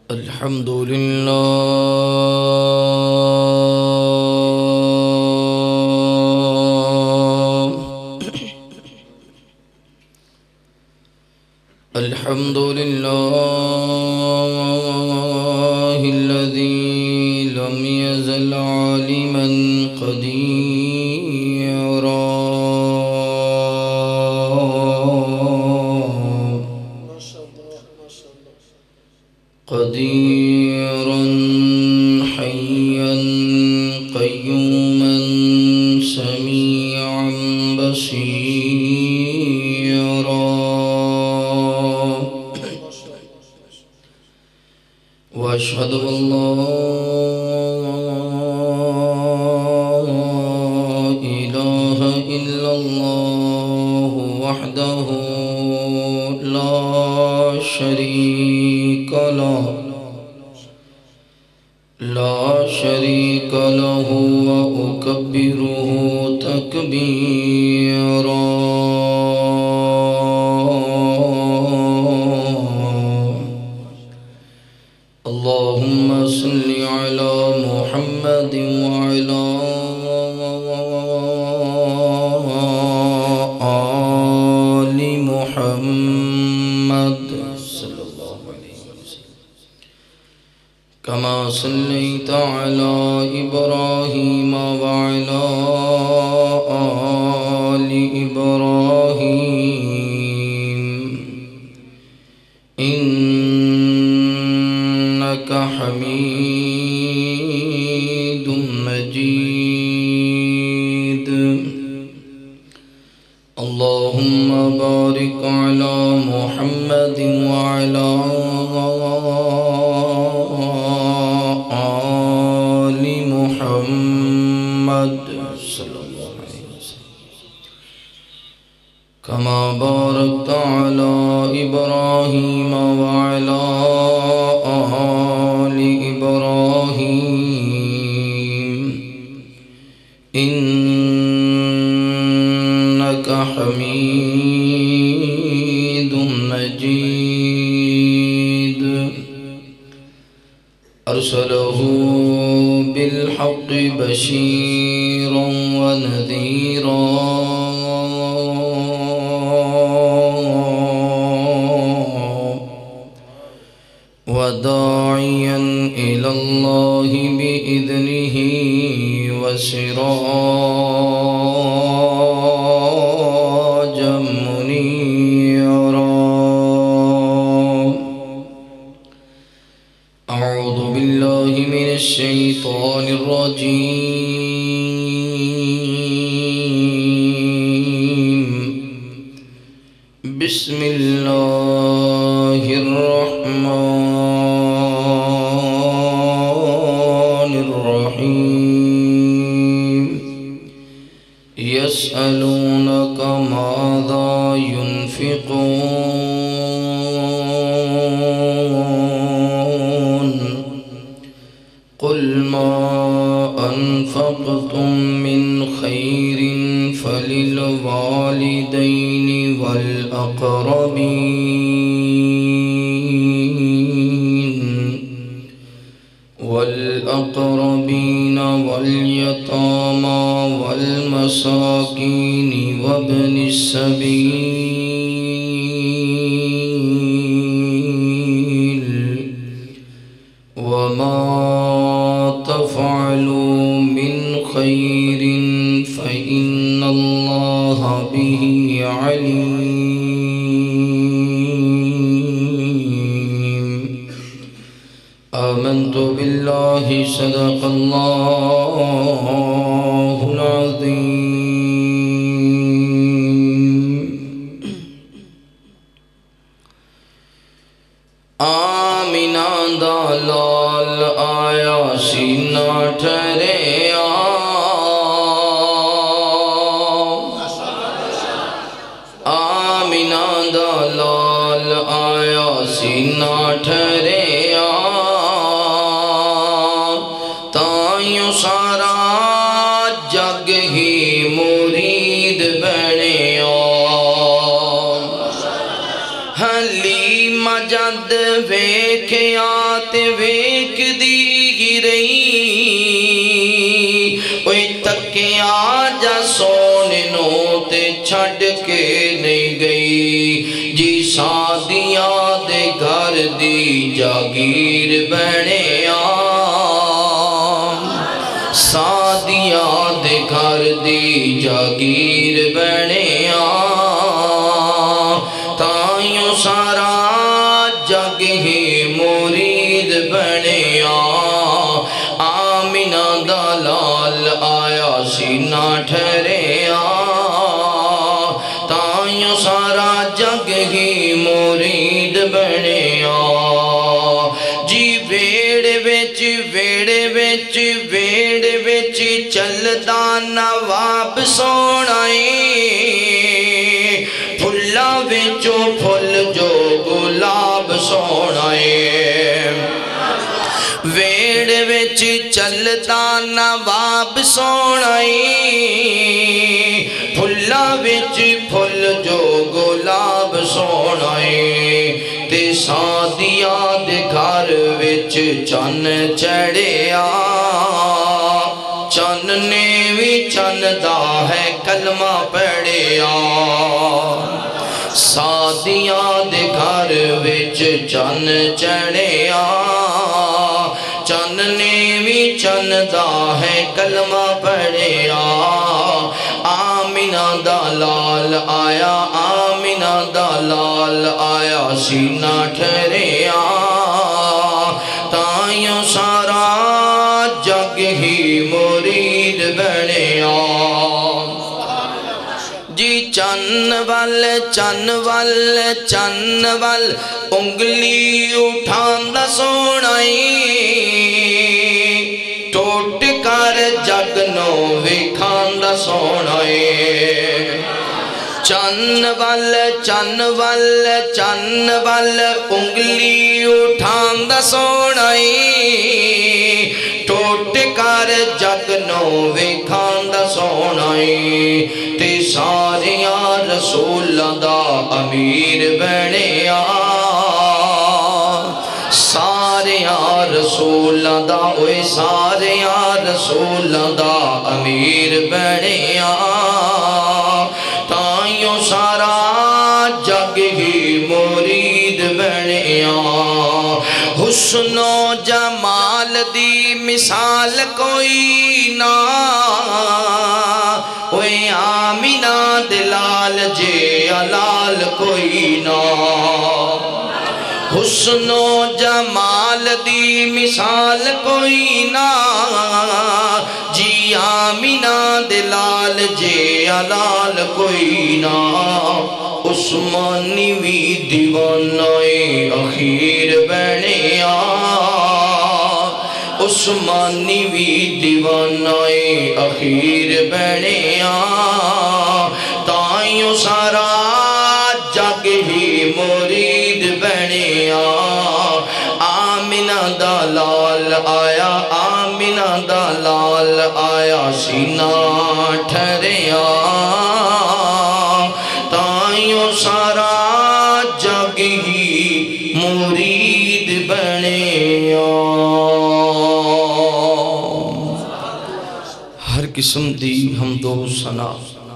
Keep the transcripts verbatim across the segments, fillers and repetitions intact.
الحمد لله الحمد لله الذي لم يزل عالما قديرا قديرا حيا قيوما سميعا بصيرا واشهد ان لا اله الا الله وحده لا شريك له لا شريك له وأكبره تكبيرا اللهم صل على محمد وعلى آل محمد كما صليت على إبراهيم وعلى آل إبراهيم إنك حميد مجيد اللهم بارك على محمد وعلى كما باركت على إبراهيم وعلى آل إبراهيم إنك حميد مجيد أرسله بالحق بشيرا ونذيرا وداعيا إلى الله بإذنه وسراجا منيرا أعوذ بالله من الشيطان الرجيم بسم الله الرحمن يسألونك ماذا ينفقون قل ما أنفقتم من خير فللوالدين والأقربين والأقربين واليتامى والمساكين وابن السبيل وما تفعلوا من خير فإن الله به عليم آمنت بالله صدق الله العظيم آمینہ دا لال آیا سینہ ٹھہریا آمینہ دا لال آیا سینہ ٹھہریا تائیوں سارا جگ ہی مرید بنیا حلیم جا جد ویکھیا تے ویکھ دی ہی رہی اوے تکیا جا سونے نو تے چھڑ کے نہیں گئی جی سادیاں دے گھر دی جاگیر بنیا سادیاں دے گھر دی جاگیر بنیا تائیوں سارا جگ ہی مرید بنیا آمینہ دا لال آیا سینہ ٹھہریا تائیوں سارا جگ ہی مرید بنیا جی ویڑے ویچ ویڑے ویچ ویڑے ویچ چلدا نواب سونائی پھلا ویچو پھل جو گلاب سونائی ویڑے ویچ چلدا نواب سونائی پھلا ویچ پھل جو گلاب سونائی تے سادیاں دے گھر وچ چن چڑھیا چن نے بھی چن دا ہے کلمہ پڑھیا سادیاں دے گھر وچ چن چڑھیا چن نے بھی چن دا ہے کلمہ پڑھیا آمینہ دا لال آیا آمینہ دا لال آیا سینہ ٹھہریا تائیوں سارا جگ ہی مرید بنیا جی چن وال چن وال چن وال انگلی اٹھاندہ سونائی ٹوٹ کر جگ نو وکھاندہ سونائی چن وال چن وال چن وال انگلی اٹھاندہ سونائی ٹوٹ کر جگ نو وکھاندہ سونائی تے ساریاں رسولاں دا امیر بنیا ساریاں رسولاں دا اوے ساریاں رسولاں دا امیر بنیا تائیوں سارا جگ ہی مرید بنیا حسن و جمال دی مثال کوئی نہ اوے آمینہ دلال جے علال کوئی نہ حسن و جمال دی مثال کوئی نہ جی آمینہ دلال جے علال کوئی نہ عثمانی وی دیوانائی اخیر بنیا عثمانی وی دیوانائی اخیر بنیا تائیوں سارا جگ ہی مرید بنیا آمینہ دا لال آیا آمینہ دا لال آیا سینہ ٹھہریا تائیوں سارا جگ ہی مرید بنیا ہر قسم دی حمد و ثنا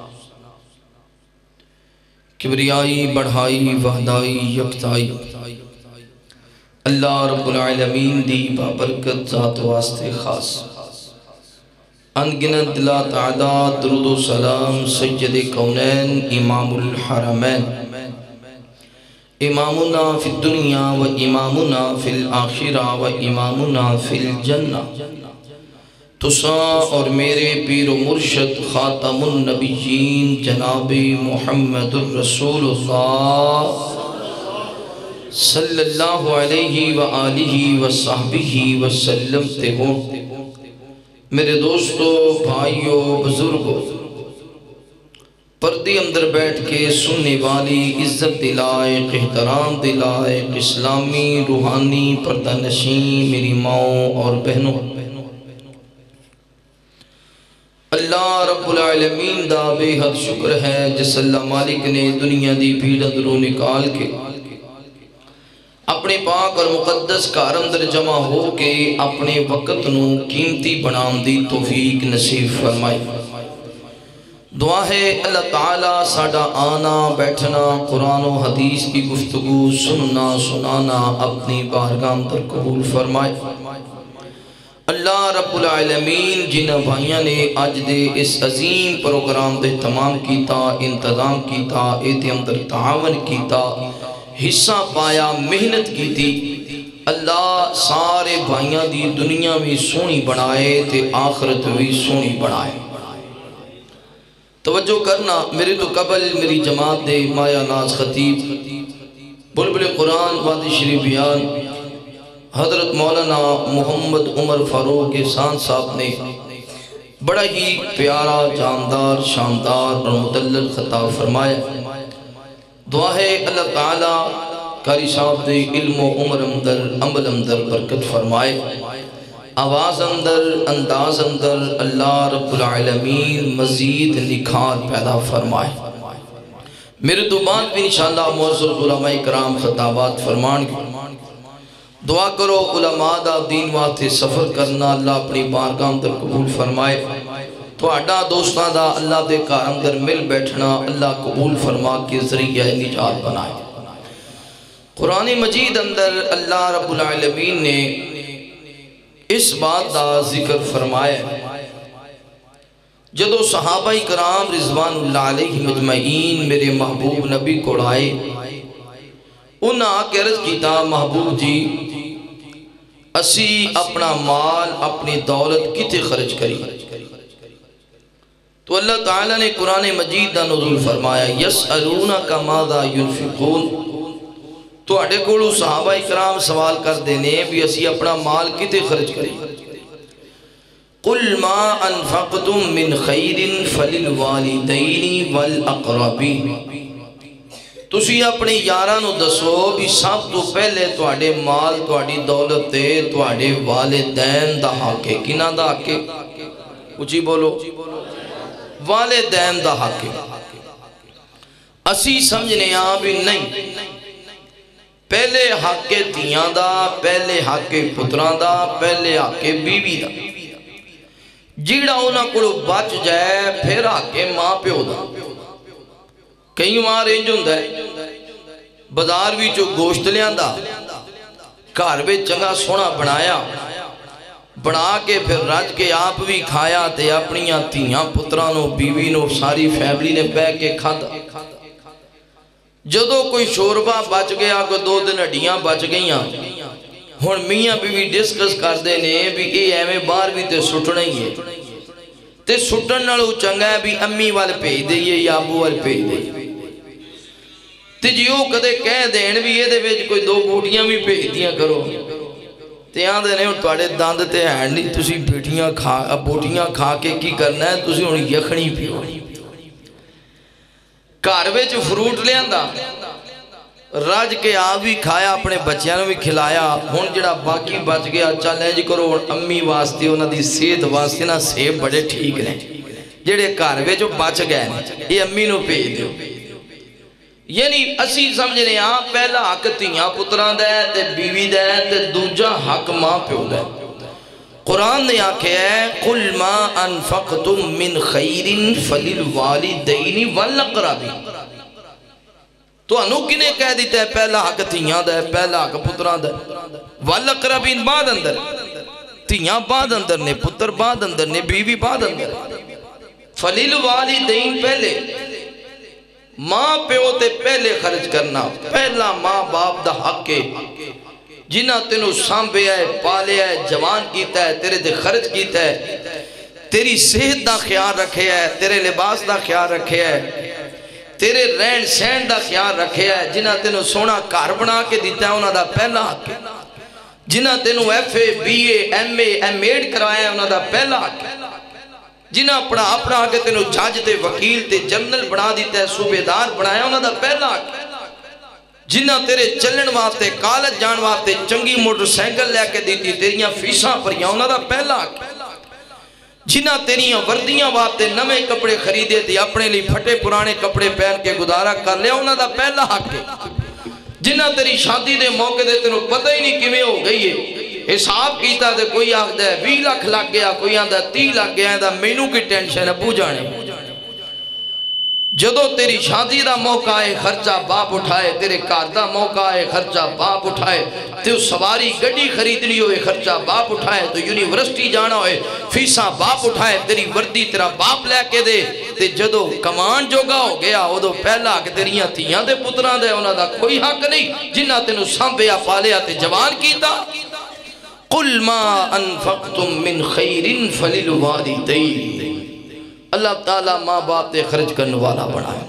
کبریائی بڑھائی وحدائی یکتائی اللہ رب العالمین دی بابرکت ذات واسطے خاص انگنت لا تعداد درود و سلام سید کونین امام الحرمین امامنا فی الدنیا و امامنا فی الآخرہ و امامنا فی الجنہ تسا اور میرے پیر و مرشد خاتم النبیین جناب محمد الرسول اللہ صلی اللہ علیہ وآلہ وصحبہ وسلم تے ہوں میرے دوستو بھائیو بزرگو پردے اندر بیٹھ کے سننے والی عزت دلائق احترام دلائق اسلامی روحانی پردہ نشین میری ماؤں اور بہنوں اللہ رب العالمین دا بے حد شکر ہے جس اللہ مالک نے دنیا دی بھیڑ اندروں نکال کے اپنے پاک اور مقدس گھر اندر جمع ہو کے اپنے وقت نو قیمتی بنام دی توفیق نصیب فرمائے۔ دعا ہے اللہ تعالیٰ ساڈا آنا بیٹھنا قرآن و حدیث کی گفتگو سننا سنانا اپنی بارگاہ اندر قبول فرمائے۔ اللہ رب العالمین جنہ بھائیاں نے آج دے اس عظیم پروگرام دے تمام کیتا انتظام کیتا ایتے اندر تعاون کیتا حصہ پایا محنت کی تھی، اللہ سارے بھائیاں دی دنیا بھی سونی بنائے تے آخرت بھی سونی بنائے۔ توجہ کرنا، میرے تو قبل میری جماعت دے مایا ناز خطیب بلبل قرآن وادی شریف بیان حضرت مولانا محمد عمر فاروق احسان صاحب نے بڑا ہی پیارا جاندار شاندار اور مدلل خطاب فرمایا۔ دعا ہے اللہ تعالیٰ قاری صاحب دے علم و عمر اندر عمل اندر برکت فرمائے، آواز اندر انداز اندر اللہ رب العالمین مزید نکھار پیدا فرمائے۔ میرے تو بعد بھی انشاءاللہ معزز علماء کرام خطابات فرمان گے۔ دعا کرو علماء دا دین واسطے سفر کرنا اللہ اپنی بارگاہ اندر قبول فرمائے، تو اڈا دوستان دا اللہ دے کار اندر مل بیٹھنا اللہ قبول فرما کے ذریعہ نجات بنائے۔ قرآن مجید اندر اللہ رب العالمین نے اس بات دا ذکر فرمایا، جدو صحابہ کرام رضوان اللہ علیہ مجمعین میرے محبوب نبی کو آئے، انہاں آکے عرض کیتا محبوب جی اسی اپنا مال اپنی دولت کتے خرچ کری؟ تو اللہ تعالیٰ نے قرآن مجید دا نزول فرمایا یسألونک ماذا ينفقون، تو اڈے کولو صحابہ اکرام سوال کر دینے بھی اسی اپنا مال کتے خرچ کریں؟ قل ما انفقتم من خیر فللوالدین والاقربین، تسی اپنے یارانو دسو بھی سب تو پہلے تو اڈے مال تو اڈی دولت دے تو اڈے والدین دا حق ہے، کنہ دا حق ہے؟ اچھی بولو، والدین دا حق ہے۔ اسی سمجھنے آ بھی نہیں، پہلے حق تیاں دا، پہلے حق پتران دا، پہلے حق بیوی دا، جیڑا انہاں کو بچ جائے پھر حق ماں پیو دا۔ کئی ماں رینج ہوندہ ہے بازار بھی جو گوشت لیاں دا گھر بھی چنگا سونا بنایا بنا کے پھر رج کے آپ بھی کھایا تے اپنیاں تیاں پترانوں بیوینوں ساری فیملی نے بے کے کھاتا، جدو کوئی شوربہ بچ گیا کوئی دو دن ہڈیاں بچ گئیاں ہون میاں بھی ڈسکس کر دینے بھی اے ایمیں بار بھی تے سٹنا ہی ہے، تے سٹن نالو چنگا ہے بھی امی والے پیج دئیے یا ابو والے پیج دئیے، تے جیو کدے کہہ دین بھی یہ دے ویج کوئی دو بوٹیاں بھی پیج دیاں کرو، تے آن دینے ان توڑے داند تے ہینڈ نہیں تسی بیٹیاں کھا بوٹیاں کھا کے کی کرنا ہے، تسی ان یخنی پیو کاروے جو فروٹ لے آندہ راج کے آوی کھایا اپنے بچیاں بھی کھلایا، ہون جڑا باقی بچ گیا چیلنج کرو امی واسطے انہاں دی صحت واسطے نا سیب بڑے ٹھیک نے جڑے کاروے جو بچ گئے یہ امی نو بھیج دیو۔ یعنی اسی سمجھنے ہاں پہلا حق تیاں پتران دے تے بیوی دے تے دوجا حق ماں پیو دے۔ قرآن نے آکھے ہے قل ما انفقتم من خیر فللوالدین والاقربین، تو انو کنے کہہ دیتا ہے پہلا حق تیاں دے پہلا حق پتران دے، والاقربین بعد اندر، تیاں بعد اندر نے پتر بعد اندر نے بیوی بعد اندر، فللوالدین پہلے، ماں پیو تے پہلے خرچ کرنا، پہلا ماں باپ دا حق ہے جنہ تینو سانبے ہے پالے ہے جوان کیتا ہے تیرے دے خرچ کیتا ہے، تیری صحت دا خیال رکھے ہے، تیرے لباس دا خیال رکھے ہے، تیرے رہن سہن دا خیال رکھے ہے، جنہ تینو سونا کار بنا کے دیتا ہے انہاں دا پہلا حق ہے، جنہ تینو F A B A M A M Ed کروایا ہے انہاں دا پہلا حق ہے، جنہ اپنا اپنا آگے تینو جاج تے وکیل تے جنرل بنا دیتا ہے صوبیدار بنایا انہاں دا پہلا حق ہے، جنہ تیرے چلن واسطے کالج جان واسطے چنگی موٹر سائیکل لے کے دیتی تیریاں فیساں پر یا انہاں دا پہلا حق ہے، جنہ تیریاں وردیاں واسطے نمے کپڑے خریدے تھی اپنے لی پھٹے پرانے کپڑے پہن کے گزارا کر لیا انہاں دا پہلا حق ہے، جنہ تیری شادی دے موقع دے تینوں پتہ ہی نہیں کیویں ہو گئی ہے حساب کیتا دے کوئی آخدا ہے بیس لاکھ لگ گیا کوئی آخدا ہے تیس لگ گیا ہے مینوں کی ٹینشن ہے ابو جانے جدو تیری شادی دا موقع ہے خرچہ باپ اٹھائے تیرے کار دا موقع ہے خرچہ باپ اٹھائے تو سواری گڑی خریدنی ہوئے خرچہ باپ اٹھائے تو یونیورسٹی جانا ہوئے فیساں باپ اٹھائے تیری وردی تیرا باپ لے کے دے تے جدو کمان جوگا ہو گیا وہ دو پہلا کہ تیریاں تیاں دے پتران دے انہاں دا کوئی حق نہیں جنہ تینوں سانبیا پالیا تے جوان کیتا قل ما انفقتم من خیر فللوالدین اللہ تعالیٰ ماں باپ تے خرچ کرنے والا بنائے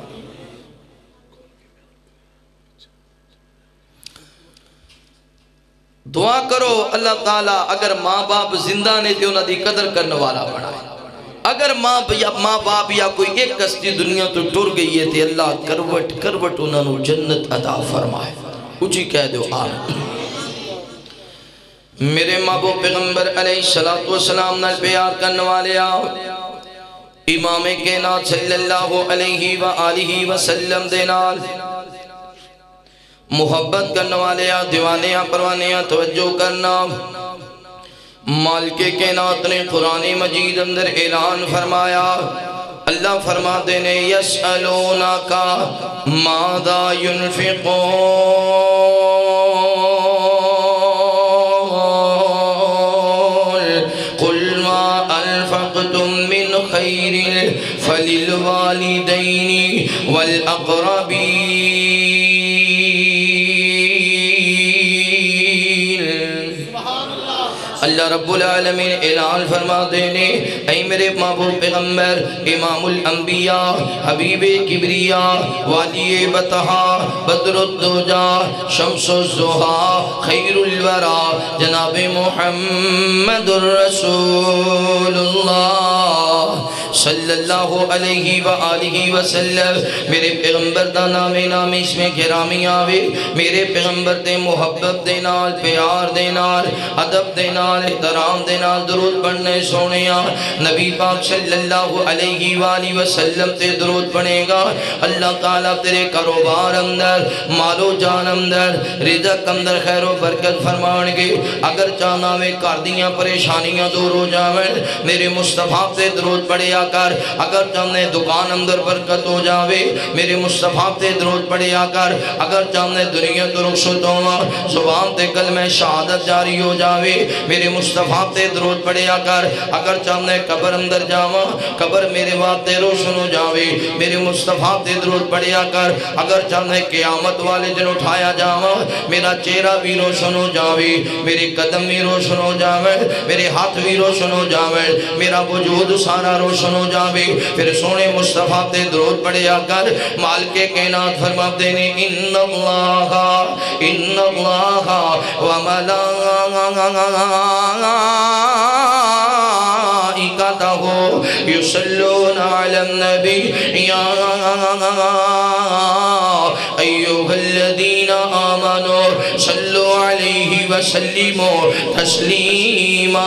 دعا کرو اللہ تعالیٰ اگر ماں باپ زندہ نے تے انہاں دی قدر کرنے والا بنائے اگر ماں ماں باپ یا کوئی ایک کستی دنیا تو ٹر گئی ہے تے اللہ کروٹ کروٹ انہاں نو جنت عطا فرمائے اچھی کہہ دو آمین میرے محبوب پیغمبر علیہ السلام نال پیار کرنے والے آؤ امام کائنات صلی اللہ علیہ وآلہ وسلم دے نال محبت کرنے والے آ دیوانے آ پروانے آ توجہ کرنا مالک کائنات نے قرآن مجید اندر اعلان فرمایا اللہ فرماتے نے یسألونکا ماذا ينفقون خیر فللوالدین والاقربین اللہ رب العالمین اعلان فرما دینے اے میرے محبوب پیغمبر امام الانبیاء حبیب کبریاء والی بطحا بدر الدجا شمس الزہا خیر الورا جناب محمد الرسول اللہ صلی اللہ علیہ وآلہ وسلم میرے پیغمبر دا نام نام اس میں گرامی آوے میرے پیغمبر دے محبت دے نال پیار دے نال ادب دے نال احترام دے نال درود پڑھنے سونیا نبی پاک صلی اللہ علیہ وآلہ وسلم تے درود پڑھے گا اللہ تعالیٰ تیرے کاروبار اندر مالو جان اندر رزق اندر خیر و برکت فرمان گے اگر چاہنا میں کاردیاں پریشانیاں دور ہو جاویں میرے مصطفیٰ تے درود پڑھے کر اگر چاہنے دکان اندر برکت ہو جاوے میرے مصطفیٰ تے درود پڑھے کر اگر چاہنے دنیا تو رخصت ہوا زبان تے کلمہ شہادت جاری ہو جاوے میرے مصطفیٰ تے درود پڑھے کر اگر چاہنے قبر اندر جاوا قبر میرے واسطے روشن ہو جاوے میرے مصطفیٰ تے درود پڑھے کر اگر چاہنے قیامت والے دن اٹھایا جاوا میرا چہرہ بھی روشن ہو جاوے میرے قدم بھی روشن ہو جاوے میرے ہاتھ بھی روشن ہو جاوے میرا وجود سارا روشن ہو جاوے پھر سونے مصطفیٰ تے درود پڑھے کر مالک کائنات فرماتے ہیں ان اللہ ان اللہ وملائکتہ یصلون علی النبی یا ایوہ الذین آمنوا صلو علیہ وسلموا تسلیما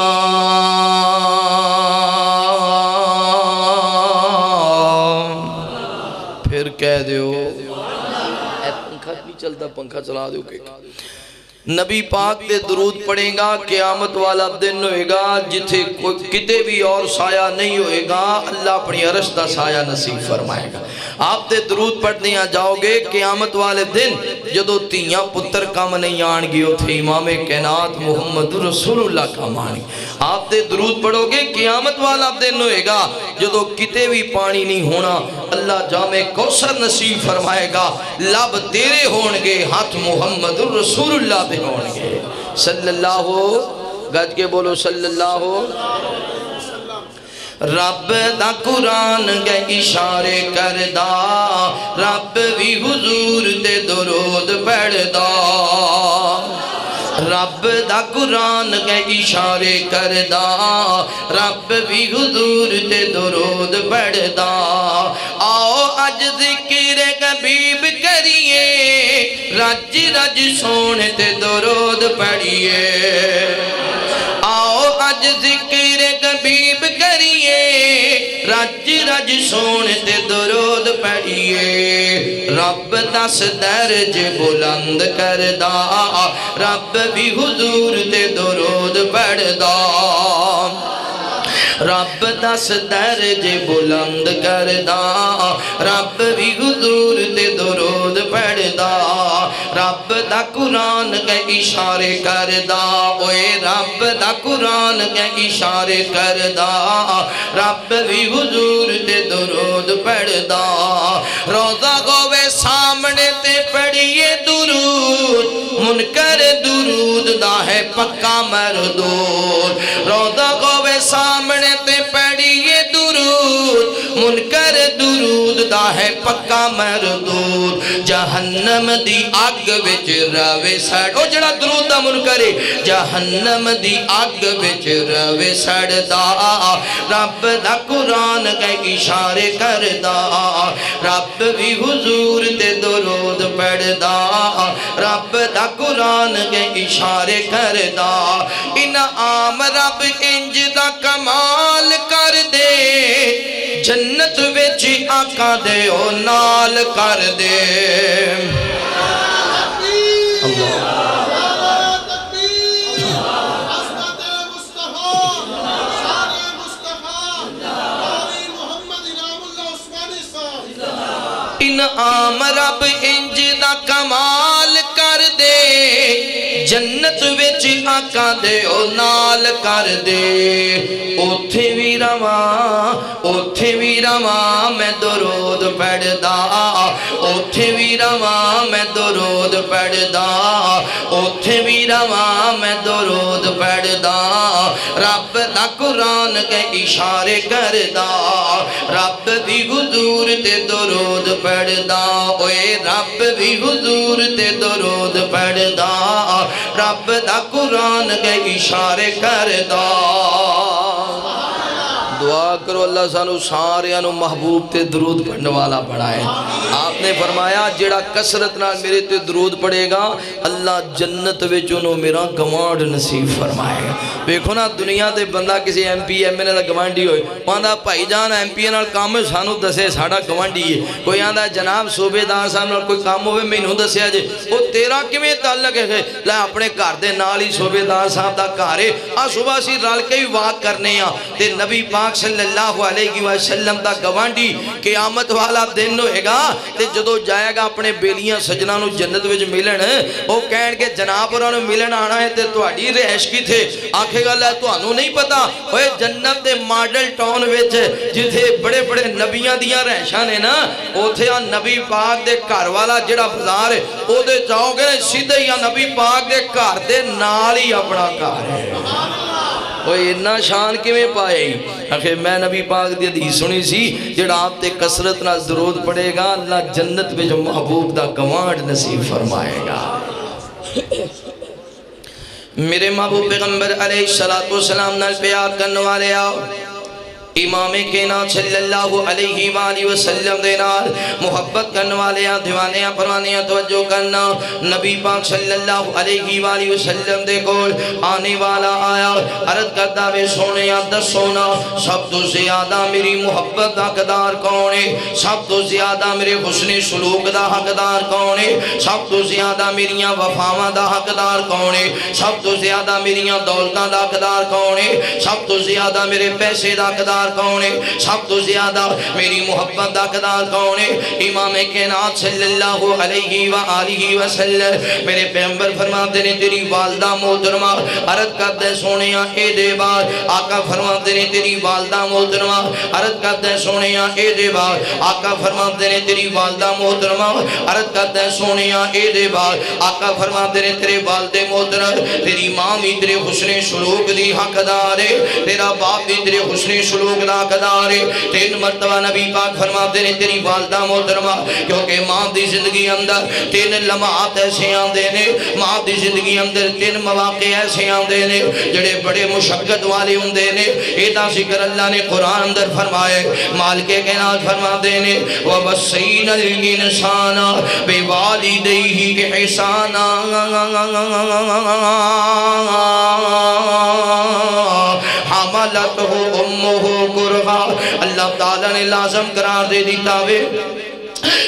پھر کہہ دیو اے پنکھا نہیں چلتا پنکھا چلا دیو کہ نبی پاک دے درود پڑھیں گا قیامت والا دن ہوئے گا جتھے کتے بھی اور سایہ نہیں ہوئے گا اللہ اپنی عرش دا سایہ نصیب فرمائے گا آپ دے درود پڑھ دیا جاؤ گے قیامت والے دن جدو تیاں پتر کام نہیں آن گی تھے امام کائنات محمد رسول اللہ کا مانی آپ دے درود پڑھو گے قیامت والا دن ہوئے گا جدو کتے بھی پانی نہیں ہونا اللہ جامع کوثر نصیب فرمائے گا لب تیرے ہونگے ہاتھ محمد رسول اللہ دے ہونگے صلی اللہ گج کے بولو صلی اللہ رب دا قرآن گے اشارے کردہ رب بھی حضور تے درود پڑھدا رب دا قرآن گے اشارے کردہ رب بھی حضور تے درود پڑھدا آؤ اج ذکر حبیب کریے رج رج سونے تے درود پڑھیے آؤ اج ذکر حبیب کریے رج رج سونے تے درود پڑھیے رب دس درج بلند کردا رب بھی حضور تے درود پڑھدا رب دس درج بلند کردا رب بھی حضور تے درود پڑھدا رب دا قرآن کے اشارے کردا اوے رب دا قرآن کے اشارے کردا رب بھی حضور تے درود پڑھدا روزہ گوے سامنے تے پڑھیے درود منکر درود دا ہے پکا مردود روزہ گوے سامنے تے پڑھیے درود منکر درود دا ہے پکا مردود جہنم دی اگ وچ روے سڑ او جڑا درود دا منکر ہے جہنم دی اگ وچ روے سڑدا رب دا قرآن کے اشارے کردا رب بھی حضور تے درود پڑھدا رب دا قرآن کے اشارے کردا انعام رب انج دا کمال کر دے جنت وچ آقا دے او نال کر دے انعام رب انج دا کمال کر دے جنت وچ آقا دے او نال کر دے اوتھے وی رواں اوتھے وی رواں میں درود پڑھدا اوتھے وی رواں میں درود پڑھدا اوتھے وی رواں میں درود پڑھدا رب دا قرآن کے اشارے کردا رب بھی حضور تے درود پڑھدا اوے رب بھی حضور تے درود پڑھدا رب دا قرآن کے اشارے کردا دعا کرو اللہ سانو ساریانو محبوب تے درود پڑھنے والا بنائے آپ نے فرمایا جڑا کثرت نال میرے تے درود پڑھے گا اللہ جنت وچوں میرا گوانڈ نصیب فرمائے گا ویکھو نا دنیا تے بندہ کسی ایم پی ایم این دا گوانڈی ہوئے آندا بھائی جان ایم پی نال کام سانو دسے ساڈا گوانڈی ہے کوئی آندا جناب صوبے دار صاحب نال کوئی کام ہوئے مینوں دسیا جے او تیرا کیویں تعلق ہے لے اپنے گھر دے نال ہی صوبے دار صاحب دا گھر ہے آ صبح اسی رل کے ہی واک کرنے ہاں تے نبی پاک صلی اللہ علیہ وسلم دا گوانڈی قیامت والا دن ہوئے گا تے جدو جائے گا اپنے بیلیاں سجنہ نو جنت وچ ملن وہ کہن کے جناب اور انہوں ملن آنا ہے تے تواڈی رہائش کی تھے آنکھے گا لے تو انہوں نہیں پتا وہ جنت دے ماڈل ٹاؤن وچ جتھے بڑے بڑے نبیاں دیاں رہائشاں نے نا اوتھے آ نبی پاک دے گھر والا جڑا بازار ہے او دے جاؤ گے سیدھے ہی نبی پاک دے گھر دے نال ہی اپنا گھر ہے وہ اتنا شان کیویں پائے آخر میں نبی پاک دی حدیث سنی سی جڑا آپ تے کثرت نہ درود پڑے گا اللہ جنت میں جو محبوب دا گوانڈ نصیب فرمائے گا میرے محبوب پیغمبر علیہ السلام نال پیار کرنے والے آؤ امام کائنات صلی اللہ علیہ وآلہ وسلم دے نال محبت کرنے والے دیوانے پروانے توجہ کرنا نبی پاک صلی اللہ علیہ وآلہ وسلم دے کول آنے والا آیا عرض کرتا بے سونے دس سونا سب تو زیادہ میری محبت دا حقدار کون ہے سب تو زیادہ میرے حسن سلوک دا حقدار کون ہے سب تو زیادہ میریاں وفاواں دا حقدار کون ہے سب تو زیادہ میریاں دولتاں دا حقدار کون ہے سب تو زیادہ میرے پیسے دا حقدار کون ہے سب تو زیادہ میری محبت دا حقدار کون ہے امام کائنات صلی اللہ علیہ وآلہ وسلم میرے پیغمبر فرماتے نے تیری والدہ محترمہ عرض کرتے سونیاں اے دے بار آقا فرماتے نے تیری والدہ محترمہ عرض کرتے سونیاں اے دے بار آقا فرماتے نے تیری والدہ محترمہ عرض کرتے سونیاں اے دے بار آقا فرماتے نے تیرے والد محترم تیری ماں بھی تیرے حسن سلوک دی حقدار ہے تیرا باپ بھی تیرے حسن سلوک دا حقدار ہے تین مرتبہ نبی پاک فرماتے نے تیری والدہ محترمہ کیونکہ ماں دی زندگی اندر تین لمحات ایسے آندے نے ماں دی زندگی اندر تین مواقع ایسے آندے نے جڑے بڑے مشقت والے ہوندے نے ایدہ ذکر اللہ نے قرآن اندر فرمائے مالک کائنات فرماتے نے وَوَصَّيْنَا الْإِنسَانَ بِوَالِدَيْهِ إِحْسَانًا حَمَلَتْهُ أُمُّهُ کرغا اللہ تعالیٰ نے لازم قرار دے دیتا وے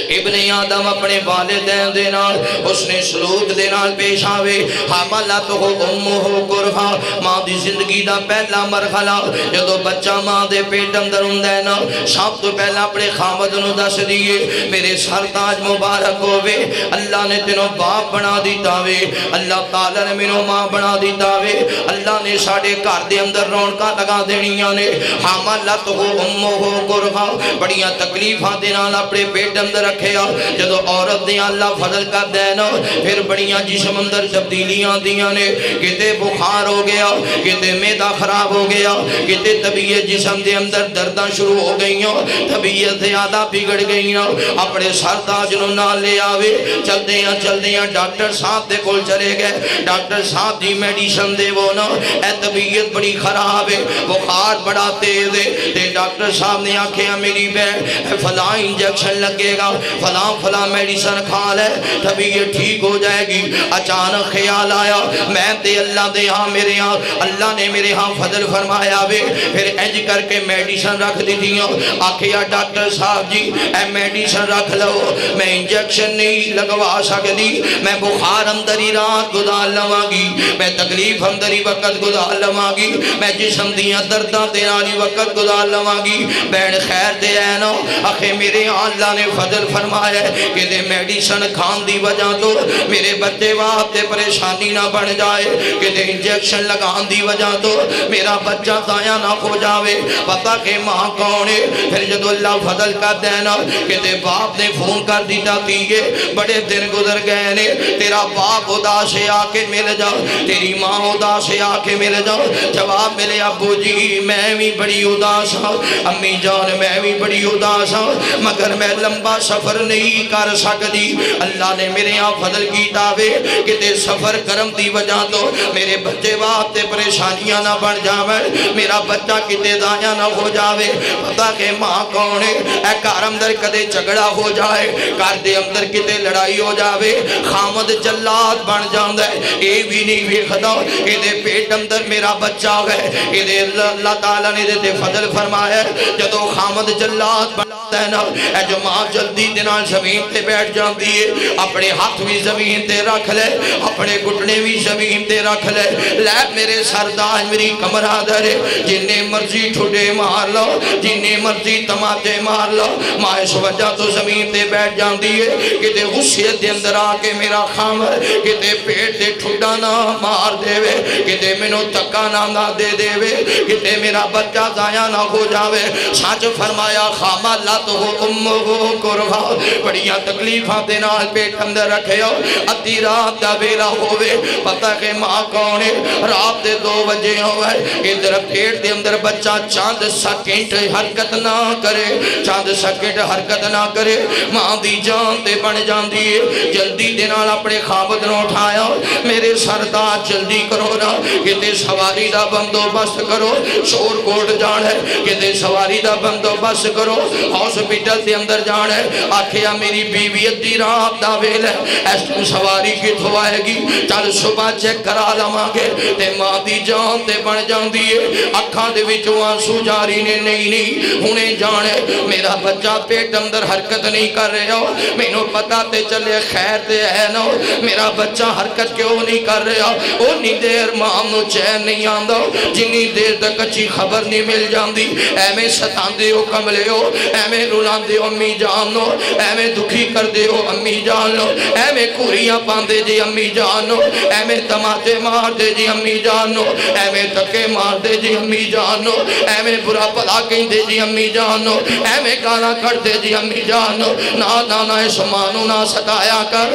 ابن آدم اپنے والدین دے نال حسن سلوک دے نال پیش آوے حملتہ امہ کرہا ماں دی زندگی دا پہلا مرحلہ جدو بچہ ماں دے پیٹ اندر ہوندے نا سب تو پہلا اپنے خامد نو دس دیئے میرے سرتاج مبارک ہوئے اللہ نے تینوں باپ بنا دیتا وے اللہ تعالیٰ نے منوں ماں بنا دیتا وے اللہ نے ساڑے گھر دے اندر رونقاں لگا دینیاں نے حملتہ امہ کرہا بڑیاں تکلیفاں دے نال اپنے پیٹ اندر رکھیا جدو عورت دے اللہ فضل کا دینا پھر بڑیاں جسم اندر تبدیلیاں دیاں نے کتے بخار ہو گیا کتے میدہ خراب ہو گیا کتے طبیعت جسم دے اندر درداں شروع ہو گئیاں طبیعت زیادہ بگڑ گئیاں اپنے سرتاج نو نہ لے آوے چل دیاں چل دیاں ڈاکٹر صاحب دے کول چلے گئے ڈاکٹر صاحب دی میڈیشن دے وہ نا اے طبیعت بڑی خراب ہے بخار بڑا تیز ہے تے ڈاکٹر صاحب نے آنکھیں میری بہن فلاں انجیکشن لگے گا فلاں فلاں میڈیسن کھا لے طبیعت ٹھیک ہو جائے گی اچانک خیال آیا میں تے اللہ دے ہاں میرے ہاں اللہ نے میرے ہاں فضل فرمایا وے پھر انج کر کے میڈیسن رکھ دی دیاں آکھیا ڈاکٹر صاحب جی اے میڈیسن رکھ لو میں انجیکشن نہیں لگوا سکتی میں بخار اندر ہی رات گزار لواں گی میں تکلیف اندر ہی وقت گزار لواں گی میں جسم دیاں درداں تے نال ہی وقت گزار لواں گی بہن خیر دے اے نو آخے میرے اللہ نے فضل فرمایا ہے کہ دے میڈیسن کھان دی وجہ تو میرے بچے واسطے پریشانی نہ بن جائے کہ دے انجیکشن لگان دی وجہ تو میرا بچہ ضائع نہ ہو جاوے پتہ کہ ماں کون ہے پھر جدو اللہ فضل کا دینا کہ دے باپ نے فون کر دیتا تیئے بڑے دن گزر گئے نے تیرا باپ ادا سے آ کے مل جاؤ تیری ماں ادا سے آ کے مل جاؤ جواب ملے ابو جی میں بھی بڑی اداس ہوں امی جان میں بھی بڑی اداس ہوں مگر میں لمبا سفر نہیں کر سکتی اللہ نے میرے یہاں فضل کی تاوے کہ تے سفر کرم دی وجہ تو میرے بچے واسطے پریشانیاں نہ بن جاویں میرا بچہ کتے ضائع نہ ہو جاوے پتہ کہ ماں کون ہے اے گھر اندر کدے جھگڑا ہو جائے گھر دے اندر کتے لڑائی ہو جاوے خامد جلاد بن جاندا ہے اے بھی نہیں ویکھدا اے دے پیٹ اندر میرا بچہ ہے اے دے اللہ تعالیٰ نے دے فضل فرمایا جدو خامد جلاد بنتا ہے نا اے جو ماں جلدی دنال زمین تے بیٹھ جاندی ہے اپنے ہاتھ بھی زمین تے رکھ لے اپنے گھٹنے بھی زمین تے رکھ لے لے میرے سرداج میری کمر آدھر ہے جنہیں مرضی ٹھوڑے مار لو جنہیں مرضی تماتے مار لو ماں اس وجہ تو زمین تے بیٹھ جاندی ہے کہ تے غصیت دے اندر آکے میرا خامر کہ تے پیٹ تے ٹھوڑا نہ مار دے وے کہ تے منو تکا نہ دے دے وے کہ تے میرا بچہ ضائع نہ ہو جاوے سچ فرمایا خامہ لاتو امہو کرہا بڑیاں تکلیفاں دے نال پیٹ اندر رکھے ہو ادھی رات دا ویلا ہوئے پتہ کہ ماں کون ہے رات دے دو بجے ہوئے ادھر پیٹ دے اندر بچہ چاند سیکنڈ حرکت نہ کرے چاند سیکنڈ حرکت نہ کرے ماں دی جان تے بن جاندی ہے جلدی دے نال اپنے خوابت نہ اٹھایا میرے سردار جلدی کرو نا کہ تے سواری دا بندوبست کرو شور کوٹ جان ہے کہ تے سواری دا بندوبست کرو ہاسپٹل دے اندر جان ہے آکھیا میری بیوی ادھی رات دا ویل ہے ایسے سواری کی تھوائے گی چل صبح چیک کرا لواں گے تے ماں دی جان تے بن جاندی ہے اکھاں دے وچوں آنسو جاری نے نہیں نہیں ہونے جانے میرا بچہ پیٹ اندر حرکت نہیں کر رہے ہو مینوں پتہ تے چلے خیر تے ہے نا میرا بچہ حرکت کیوں نہیں کر رہا اونی دیر ماں نو چین نہیں آندا جنی دیر تک اچھی خبر نہیں مل جاندی اے میں ستاندے ہو کملے ہو اے میں رولاندے ہو امی جان نو اے میں دکھی کر دے ہو امی جان نو اے میں کوریاں پاندے جی امی جان نو اے میں تماتے مار دے جی امی جان نو اے میں تکے مار دے جی امی جان نو اے میں برا پلا کہیں دے جی امی جان نو اے میں گانا کر دے جی امی جان نو نا نا نا اس مانو نا ستایا کر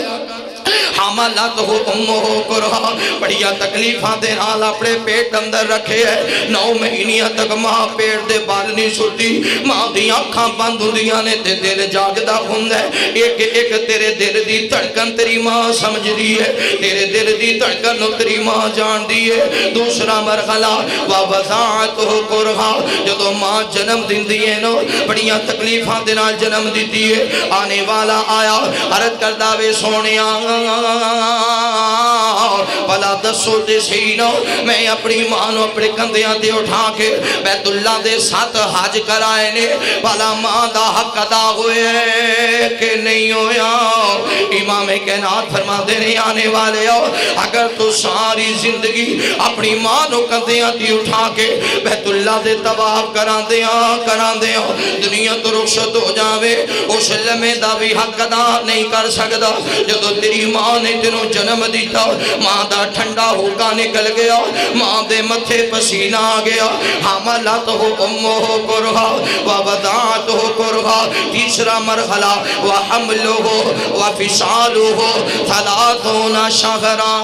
حملتہ امہ کرہا بڑیا تکلیفاں دے نال اپنے پیٹ اندر رکھے ہے نو مہینیاں تک ماں پیٹ دے بال نہیں سٹی ماں دی آنکھاں بند ہوندیاں نے تے دل جاگدا ہوندا ہے ایک ایک تیرے دل دی دھڑکن تیری ماں سمجھ دی ہے تیرے دل دی دھڑکن تیری ماں جان دی ہے دوسرا مرحلہ ووضعتہ کرہا جدو ماں جنم دیندی ہے نو بڑیاں تکلیفاں دے نال جنم دیتی ہے آنے والا آیا عرض کردہ وے سونیاں بلا دسو دے سینو میں اپنی ماں نو اپنے کندیاں دے اٹھا کے بیت اللہ دے ساتھ حج کرائے نے بلا ماں دا حق ادا ہوئے کہ نہیں ہویا امام کائنات فرما دینے آنے والے ہو اگر تو ساری زندگی اپنی ماں نو کندیاں دی اٹھا کے بیت اللہ دے طواف کران دیاں کران دیاں دنیا تو رخصت ہو جاوے اس لمحے دا بھی حق ادا نہیں کر سکدا جدو تیری ماں نے تینوں جنم دیتا ماں دا ٹھنڈا ہوکا نکل گیا ماں دے متھے پسینہ آ گیا حملت ہو امہ ہو کرہا ووضعت ہو کرہا تیسرا مرحلہ وحملہ ہو وفصالہ ہو ثلاثون شہرا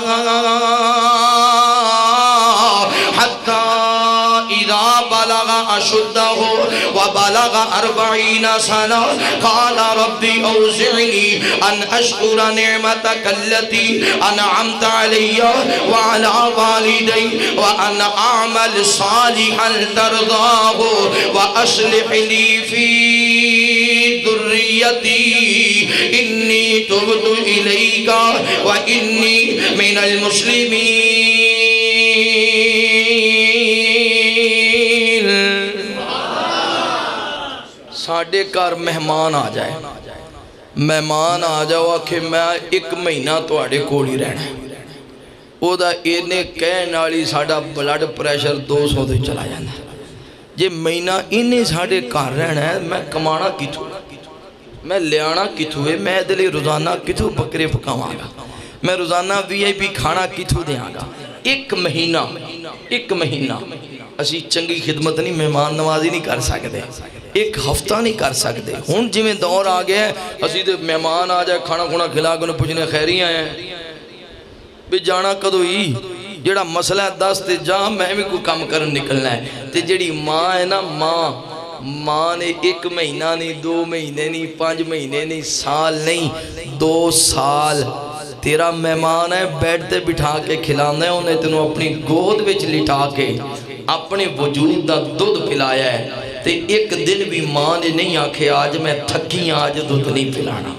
حتی اذا بلغ اشدہ وبلغ اربعین سنہ قال ربی اوزعنی ان اشکر نعمتک اللتی انعمت علی وعلا والدی وان اعمل صالحا ترضاہ واصلح لی فی ذریتی انی تبت الیک وانی من المسلمین ساڑھے کار مہمان آ جائے مہمان آ جاؤ کہ میں ایک مہینہ تو آڑے کوڑی رہنا او دا اینے کہن آلی ساڑھا بلڈ پریشر دو سو دے چلا جانا جے مہینہ انہیں ساڑھے کار رہنا ہے میں کمانا کتو میں لیانا کتو ہے میں دلی روزانہ کتو بکرے پکاواں گا میں روزانہ وی آئی پی کھانا کتو دیاں گا ایک مہینہ ایک مہینہ اسی چنگی خدمت نہیں مہمان نوازی نہیں کر سکتے ایک ہفتہ نہیں کر سکتے ہون جی میں دور آ گیا ہے اسی دے مہمان آ جائے کھانا کھونا کھلا کے پوچھنے خیری آئے ہیں بھی جانا کدو ہی جڑا مسئلہ ہے دس تے جا میں بھی کوئی کام کرن نکلنا ہے تے جڑی ماں ہے نا ماں ماں نے ایک مہینہ نہیں دو مہینے نہیں پانچ مہینے نہیں سال نہیں دو سال تیرا مہمان ہے بیٹھ تے بٹھا کے کھلانا ہے انہیں تینوں اپنی گود وچ لٹا کے اپنے وجود دا دودھ پلایا ہے تے ایک دن بھی ماں نے نہیں آکھے آج میں تھکی آج دودھ نہیں پلانا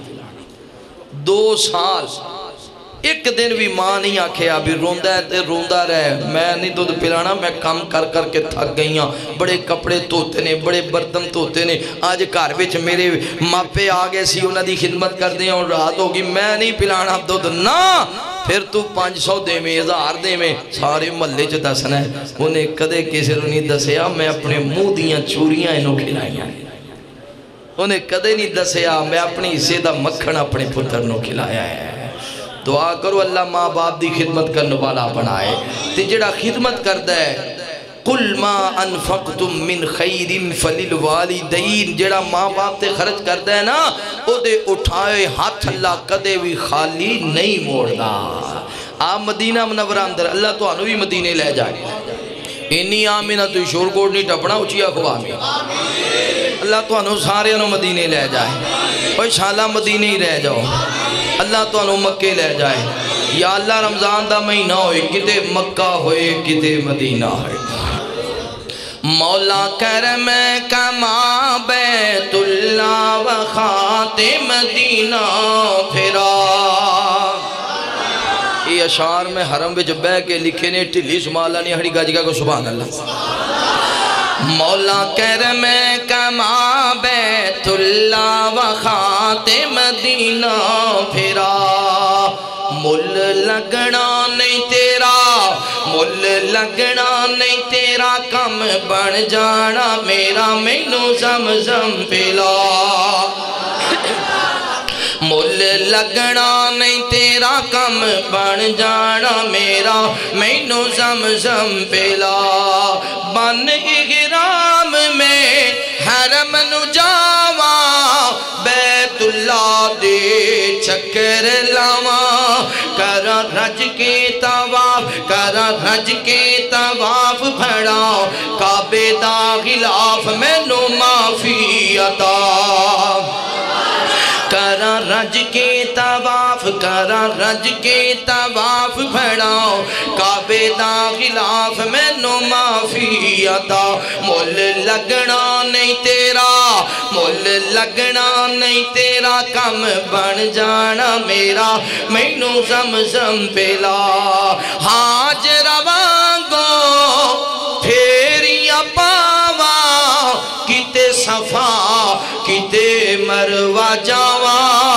دو سال ایک دن بھی ماں نہیں آکھے ابھی روندہ ہے تے روندہ رہے میں نہیں دودھ پلانا میں کام کر کر کے تھک گئی ہوں بڑے کپڑے توتے نے بڑے برتن توتے نے آج گھر وچ میرے ماپے آگے سی انہاں دی خدمت کر دیں اور رات ہوگی میں نہیں پلانا دودھ نا پھر تو پانچ سو دے میں ہزار دے میں سارے محلے چ دسنا ہے انہیں کدے کسی رو نہیں دسیا میں اپنے منہ دیاں چوریاں انہوں کھلائیاں انہیں کدے نہیں دسیا میں اپنی حصے دا مکھن اپنے پتر نو کھلایا ہے دعا کرو اللہ ماں باپ دی خدمت کرنے والا بنائے تے جڑا خدمت کرتا ہے قل ما انفقتم من خیر فللوالدین جڑا ماں باپ تے خرچ کرتا ہے نا او دے اٹھائے ہاتھ اللہ کدے بھی خالی نہیں موڑنا آپ مدینہ منورہ اندر اللہ تو انہوں بھی مدینے لے جائے انی آمینہ تو شور کوڑ نہیں ٹپنا اچھی اخوا میں اللہ تو انہوں سارے انہوں مدینے لے جائے اور شالہ مدینے ہی رہ جاؤ اللہ تو انہوں مکے لے جائے یا اللہ رمضان دا مہینہ ہوئے کتے مکہ ہوئے کتے مدینہ ہوئے مولا کرم کما بیت اللہ و خاتم مدینہ پھرا یہ اشعار میں حرم وچ بہ کے لکھے نے ٹھلی سمالا نہیں ہڑی گاجگا کو سبحان اللہ مولا کرم کما بیت اللہ و خاتم مدینہ پھرا مل لگنا نہیں تیرا مل لگنا نہیں تیرا کم بن جانا میرا مینوں زمزم پلا مل لگنا نہیں تیرا کم بن جانا میرا مینوں زمزم پلا بن احرام میں حرم نو جاواں بیت اللہ دے چکر لاواں کرا رج کے طواف کرا رج کے طواف پھڑا کعبے دا غلاف مینوں معافی عطا کرا رج کے طواف کرا رج کے طواف پھڑاؤ کعبے دا غلاف مینوں معافی عطا مل لگنا نہیں تیرا مل لگنا نہیں تیرا کم بن جانا میرا مینوں زمزم پلا حاجرہ وانگو پھیریاں پاوا کتے صفا کتے مروہ جاوا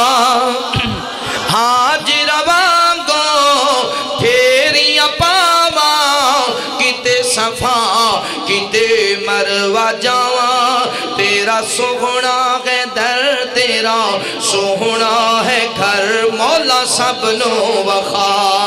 حاجرہ وانگو پھیریاں پاوا کتے صفا کتے مروہ جاوا تیرا سوہنا ہے در تیرا سوہنا ہے گھر مولا سب نو وخا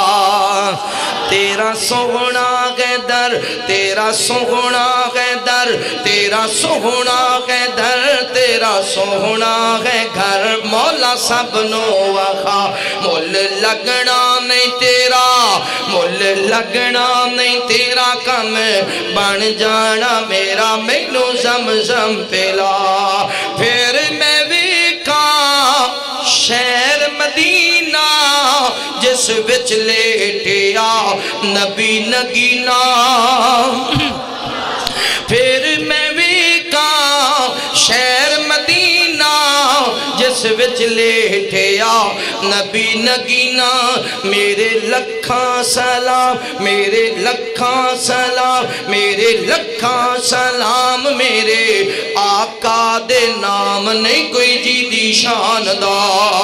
تیرا سوہنا ہے در تیرا سوہنا ہے در تیرا سوہنا ہے در تیرا سوہنا ہے گھر مولا سب نو وخا مل لگنا نہیں تیرا مل لگنا نہیں تیرا کم بن جانا میرا مینوں زمزم پلا پھر میں ویکھا شہر مدینہ جس وچ لیٹیا نبی نگینا پھر میں ویکھا شہر مدینہ جس وچ لیٹیا نبی نگینا میرے لکھاں سلام میرے لکھاں سلام میرے لکھاں سلام میرے آقا دے نام نہیں کوئی جی دی شان دا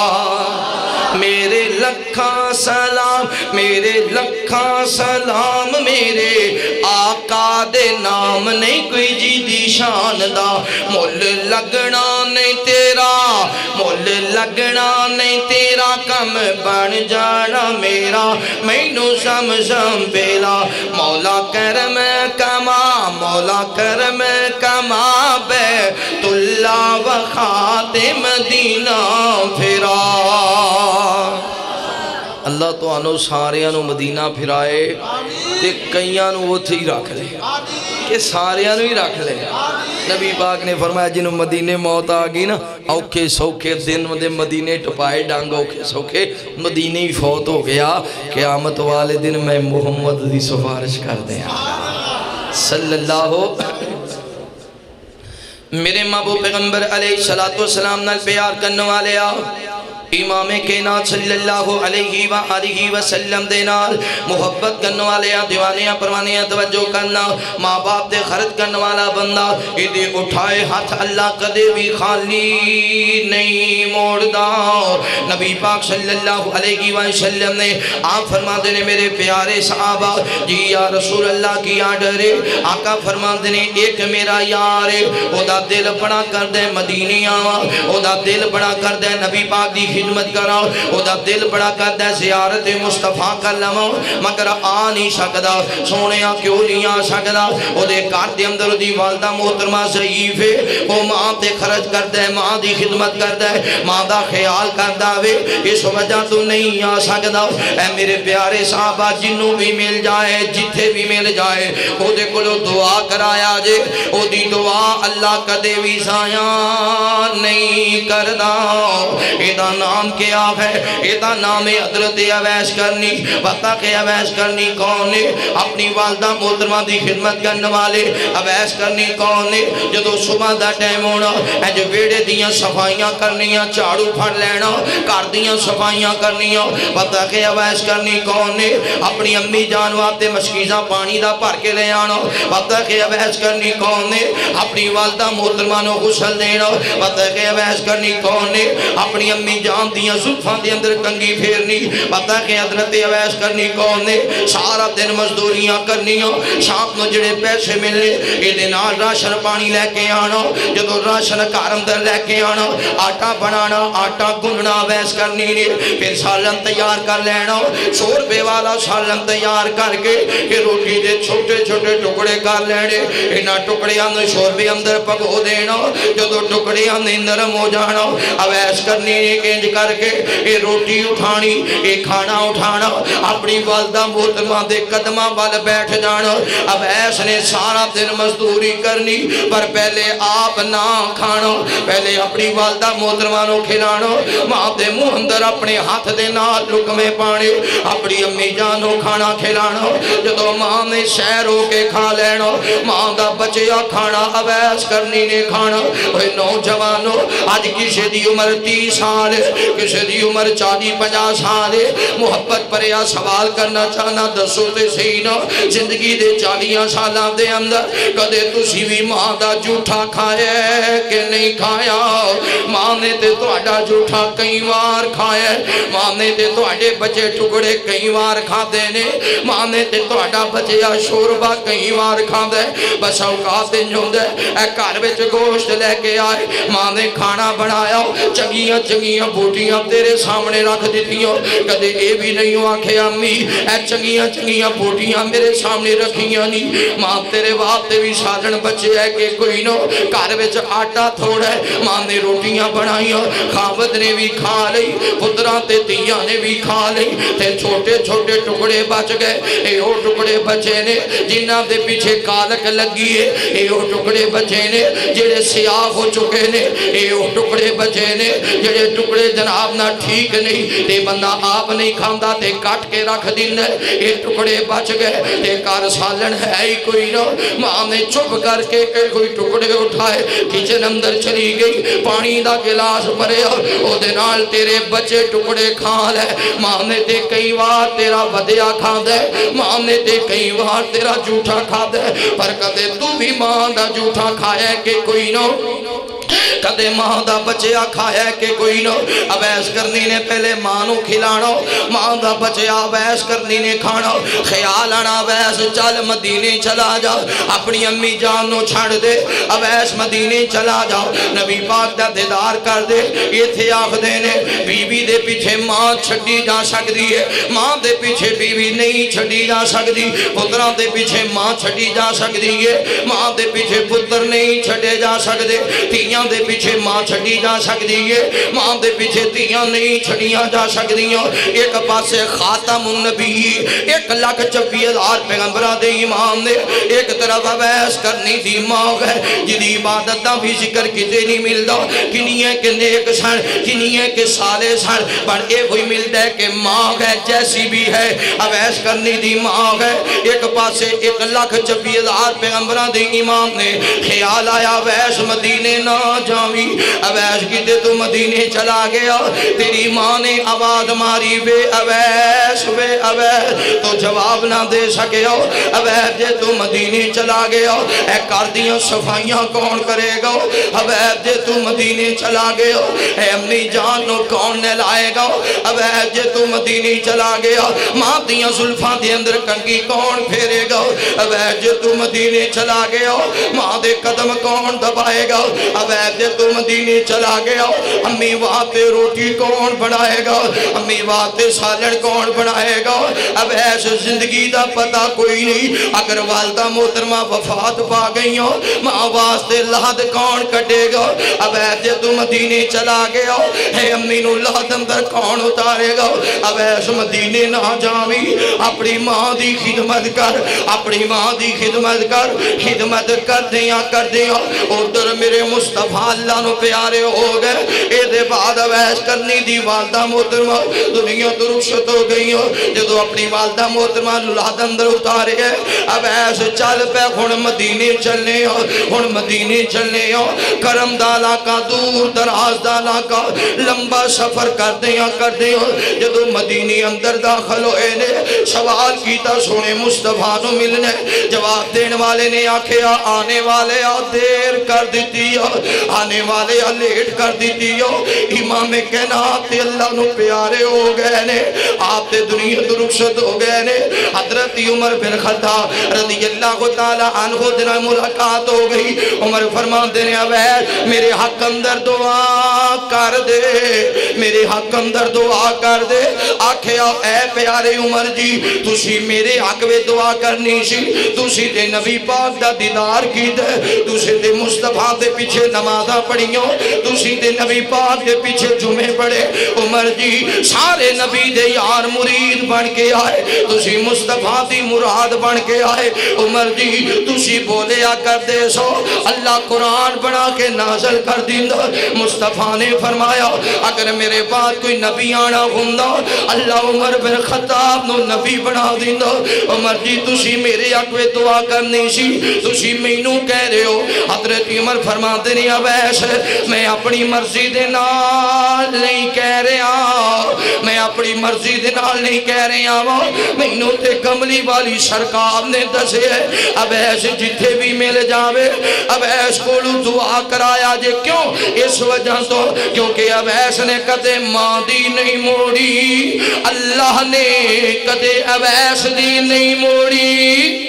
میرے لکھاں سلام میرے لکھاں سلام میرے آقا دے نام نہیں کوئی جی دی شان دا مل لگنا نہیں تیرا مل لگنا نہیں تیرا کم بن جانا میرا مینوں زمزم پلا مولا کرم کما مولا کرم کما بیت اللہ و خاتم مدینہ پھرا اللہ تو آنو ساریانو مدینہ پھرائے تے کئیانو وہ تھی رکھ لے کہ ساریانو ہی رکھ لے نبی پاک نے فرمایا جنہوں مدینے موت آگئی نا اوکے سوکے دن دے مدینے ٹپائے ڈانگا اوکے سوکے مدینے ہی فوت ہو گیا قیامت والے دن میں محمد دی سفارش کر دیں صلی اللہ میرے محبوب پیغمبر علیہ السلام نال پیار کرنے والے آ امام کائنات صلی اللہ علیہ وآلہ وسلم دینار محبت کرنے والے دیوانیاں پروانیاں توجہ کرنا ماں باپ دے خرد کرنے والا بندہ ادھے اٹھائے ہاتھ اللہ کدے بھی خالی نہیں موڑ دا نبی پاک صلی اللہ علیہ وسلم نے آپ فرما دینے میرے پیارے صحابہ جی یا رسول اللہ کی آڈرے آقا فرما دینے ایک میرا یارے او دا دل بڑا کر دے مدینی آوا او دا دل بڑا کر دے نبی پاک دی خدمت کرا او دا دل بڑا کر دے زیارت مصطفیٰ کر لما مگر آ نہیں سکدا سونیا کیوں نہیں آ سکدا او دے کار دے اندر دی والدہ محترمہ ضعیف ہے او ماں تے خرچ کر دے ماں دی خدمت کر دے ماں دا خیال کر داوے اس وجہ تو نہیں آ سکدا اے میرے پیارے صحابہ جنوں بھی مل جائے جتھے بھی مل جائے او دے کلو دعا کرایا جے او دی دعا اللہ کدے بھی ضائع نہیں کردا ایدہ نام کیا ہے ایدہ نام حضرت اویس کرنی پتہ کہ اویس کرنی کون ہے اپنی والدہ محترمہ دی خدمت کرنے والے اویس کرنی کون ہے جدو صبح دا ٹائم ہونا ہے جو بیڑے دیاں صفائیاں کرنیاں چاڑو پھڑ لینا کار دیاں صفائیاں کرنیاں پتہ کہ اویس کرنی کون ہے اپنی امی جانواتے مشکیزہ پانی دا پھر کے لے آنا پتہ کہ اویس کرنی کون ہے اپنی والدہ محترمہ نو غسل دینا پتہ کہ اویس کرنی کون ہے اپنی امی جان دیاں زلفاں دے اندر کنگی پھیرنی پتہ کہ حضرت اویس کرنی کون نے سارا دن مزدوریاں کرنیاں شام نو جڑے پیسے ملے ایدے نال راشن پانی لے کے آنا جدو راشن کار اندر لے کے آنا آٹا بنانا آٹا گننا اویس کرنی نے پھر سالن تیار کر لینا سو روپے والا سالن تیار کر کے کہ روٹی دے چھوٹے چھوٹے ٹکڑے کر لینے انہاں ٹکڑیاں نو شوربے اندر پکو دینا جدو ٹکڑیاں نے نرم ہو جانا اویس کرنی نے کہ انج کر کے اے روٹی اٹھانی اے کھانا اٹھانا اپنی والدہ محترمہ دے قدمہ وال بیٹھ جانا اویس نے سارا دن مزدوری کرنی پر پہلے آپ نہ کھانا پہلے اپنی والدہ محترمہ نو کھلانا ماں دے منہ اندر اپنے ہاتھ دے نال لقمے پانے اپنی امی جانو کھانا کھلانا جدو ماں نے سیر ہو کے کھا لینا ماں دا بچیا کھانا اویس کرنی نے کھانا اوہ نوجوانو آج کسی دی عمر تیس سال کسی دی عمر چالی پنجا سال محبت پر یا سوال کرنا چاہنا دسو تے سینا زندگی دے چالیاں سالاں دے اندر کدے تسی بھی ماں دا جھوٹا کھایا کہ نہیں کھایا ماں نے تے توڑا جھوٹا کئی وار کھایا ماں نے تے توڑے بچے ٹکڑے کئی وار کھا دینے ماں نے تے توڑا بچیا شوربہ کئی وار کھا دے بس اوقات جو دے اے کار بچ گوشت لے کے آئے ماں نے کھانا بنایا چنگیاں چنگیاں بوٹیاں تیرے سامنے رکھ دیتیوں کدے اے بھی نہیں ہوا کہ امی اے چنگیاں چنگیاں بوٹیاں میرے سامنے رکھیاں نہیں ماں تیرے باپ تے بھی سالن بچے ہے کہ کوئی نو کار بچ آٹا تھوڑا ہے ماں نے روٹیاں بنائیاں خاوت نے بھی کھا لئی پتران تے تیاں نے بھی کھا لئی تے چھوٹے چھوٹے ٹکڑے بچ گئے اے او ٹکڑے بچے نے جنہ دے پیچھے کالک لگی ہے اے او ٹکڑے بچے نے جڑے سیاہ ہو چکے نے اے او ٹکڑے بچے نے جڑے ٹکڑے جناب نہ ٹھیک نہیں تے بندہ آپ نہیں کھاندا تے کٹ کے رکھ دین اے ٹکڑے بچ گئے تے کار سالن ہے ہی کوئی نہ ماں نے چپ کر کے کوئی ٹکڑے اٹھائے کچن اندر چلی گئی پانی دا گلاس بھرے او دے نال تیرے بچے ٹکڑے کھا لے ماں نے تے کئی وار تیرا ودیا کھا دے ماں نے تے کئی وار تیرا جھوٹا کھا دے پر کدے تو بھی ماں دا جھوٹا کھایا کہ کوئی نہ کدے ماں دا بچیا کھایا کہ کوئی نہ اویس کرنی نے پہلے ماں نو کھلانا ماں دا بچیا اویس کرنی نے کھانا خیال آنا اویس چل مدینے چلا جا اپنی امی جان نو چھڑ دے اویس مدینے چلا جا نبی پاک دا دیدار کر دے یہ تھے آخ دینے بی بی دے پیچھے ماں چھڑی جا سکتی ہے ماں دے پیچھے بی بی نہیں چھڑی جا سکتی پتران دے پیچھے ماں چھڑی جا سکتی ہے ماں دے پیچھے پتر نہیں چھڑے جا سکتے تیاں دے پیچھے ماں چھڑی جا سکتی ہے ماں دے پیچھے تیاں نہیں چھڑیاں جا سکتی ہیں ایک پاسے خاتم النبی ایک لاکھ چپی ہزار پیغمبرہ دے امام نے ایک طرف اویس کرنی دی ماں ہے جدی عبادت دا بھی ذکر کتے نہیں ملدا کنیے کے نیک سن کنیے کے سالے سن پر ایک ہوئی ملدا ہے کہ ماں ہے جیسی بھی ہے اویس کرنی دی ماں ہے ایک پاسے ایک لاکھ چپی ہزار پیغمبرہ دے امام نے خیال آیا اویس مدینے نہ جاوی اویس کی تے تو مدینے چلا گیا تیری ماں نے آواز ماری بے اویس بے اویس تو جواب نہ دے سکے ہو اویس جے تو مدینے چلا گیا اے کر دیاں صفائیاں کون کرے گا اویس جے تو مدینے چلا گیا اے امی جان نو کون نے لائے گا اویس جے تو مدینے چلا گیا ماں دیاں ظلفاں دے اندر کنگی کون پھیرے گا اویس جے تو مدینے چلا گیا ماں دے قدم کون دبائے گا اویس جے تو مدینے چلا گیا امی واتے روٹی کون بنائے گا امی واتے سالن کون بنائے گا اویس زندگی دا پتہ کوئی نہیں اگر والدہ محترمہ وفات پا گئی ہو ماں واسطے لحد کون کٹے گا اویس جے تو مدینے چلا گیا ہے امی نو لحد اندر کون اتارے گا اویس مدینے نہ جاوی اپنی ماں دی خدمت کر اپنی ماں دی خدمت کر خدمت کر دیا کر دیا ادھر میرے مصطفیٰ اللہ نو پیارے ہو گئے اے دے بعد اویس کرنی دی والدہ محترمہ دنیا درشت ہو گئی ہو جدو اپنی والدہ محترمہ لحد اندر اتارے گئے اویس چل پہ ہن مدینے چلنے ہو ہن مدینے چلنے ہو کرم دالا کا دور دراز دالا کا لمبا سفر کر دیا کر دیا جدو مدینے اندر داخل ہوئے نے سوال کیتا سونے مصطفیٰ نو ملنے جواب دین والے نے آکھیا آنے والے آ دیر کر دیتی آنے والے آ لیٹ کر دیتی امام کائنات اللہ نو پیارے ہو گئے نے آپ تے دنیا درخشت ہو گئے نے حضرت عمر بن خطاب رضی اللہ تعالی عنہ دن ملاقات ہو گئی عمر فرمان دینے اویس میرے حق اندر دعا کر دے میرے حق اندر دعا کر دے آکھیا اے پیارے عمر جی تسی میرے حق میں دعا کرنی سی تسی تے نبی پاک دا دیدار کی دے تسی تے مصطفیٰ دے پیچھے نماز نمازاں پڑھیوں تسی دے نبی پاک کے پیچھے جمعے پڑھے عمر جی سارے نبی دے یار مرید بن کے آئے تسی مصطفیٰ دی مراد بن کے آئے عمر جی تسی بولیا کر دے سو اللہ قرآن بنا کے نازل کر دیندو مصطفیٰ نے فرمایا اگر میرے بعد کوئی نبی آنا ہوندہ اللہ عمر بن خطاب نو نبی بنا دیندو عمر جی تسی میرے اکوے دعا کرنی سی تسی مینوں کہہ رہے ہو حضرت عمر فرما دینی اب ایسے میں اپنی مرضی دے نال نہیں کہہ رہا میں اپنی مرضی دے نال نہیں کہہ رہا مینوں تے کملی والی سرکار نے دسے اب ایسے جتھے بھی مل جاوے اب ایس کولو دعا کرایا جے کیوں اس وجہ تو کیونکہ اب ایس نے کدے ماں دی نہیں موڑی اللہ نے کدے اب ایس دی نہیں موڑی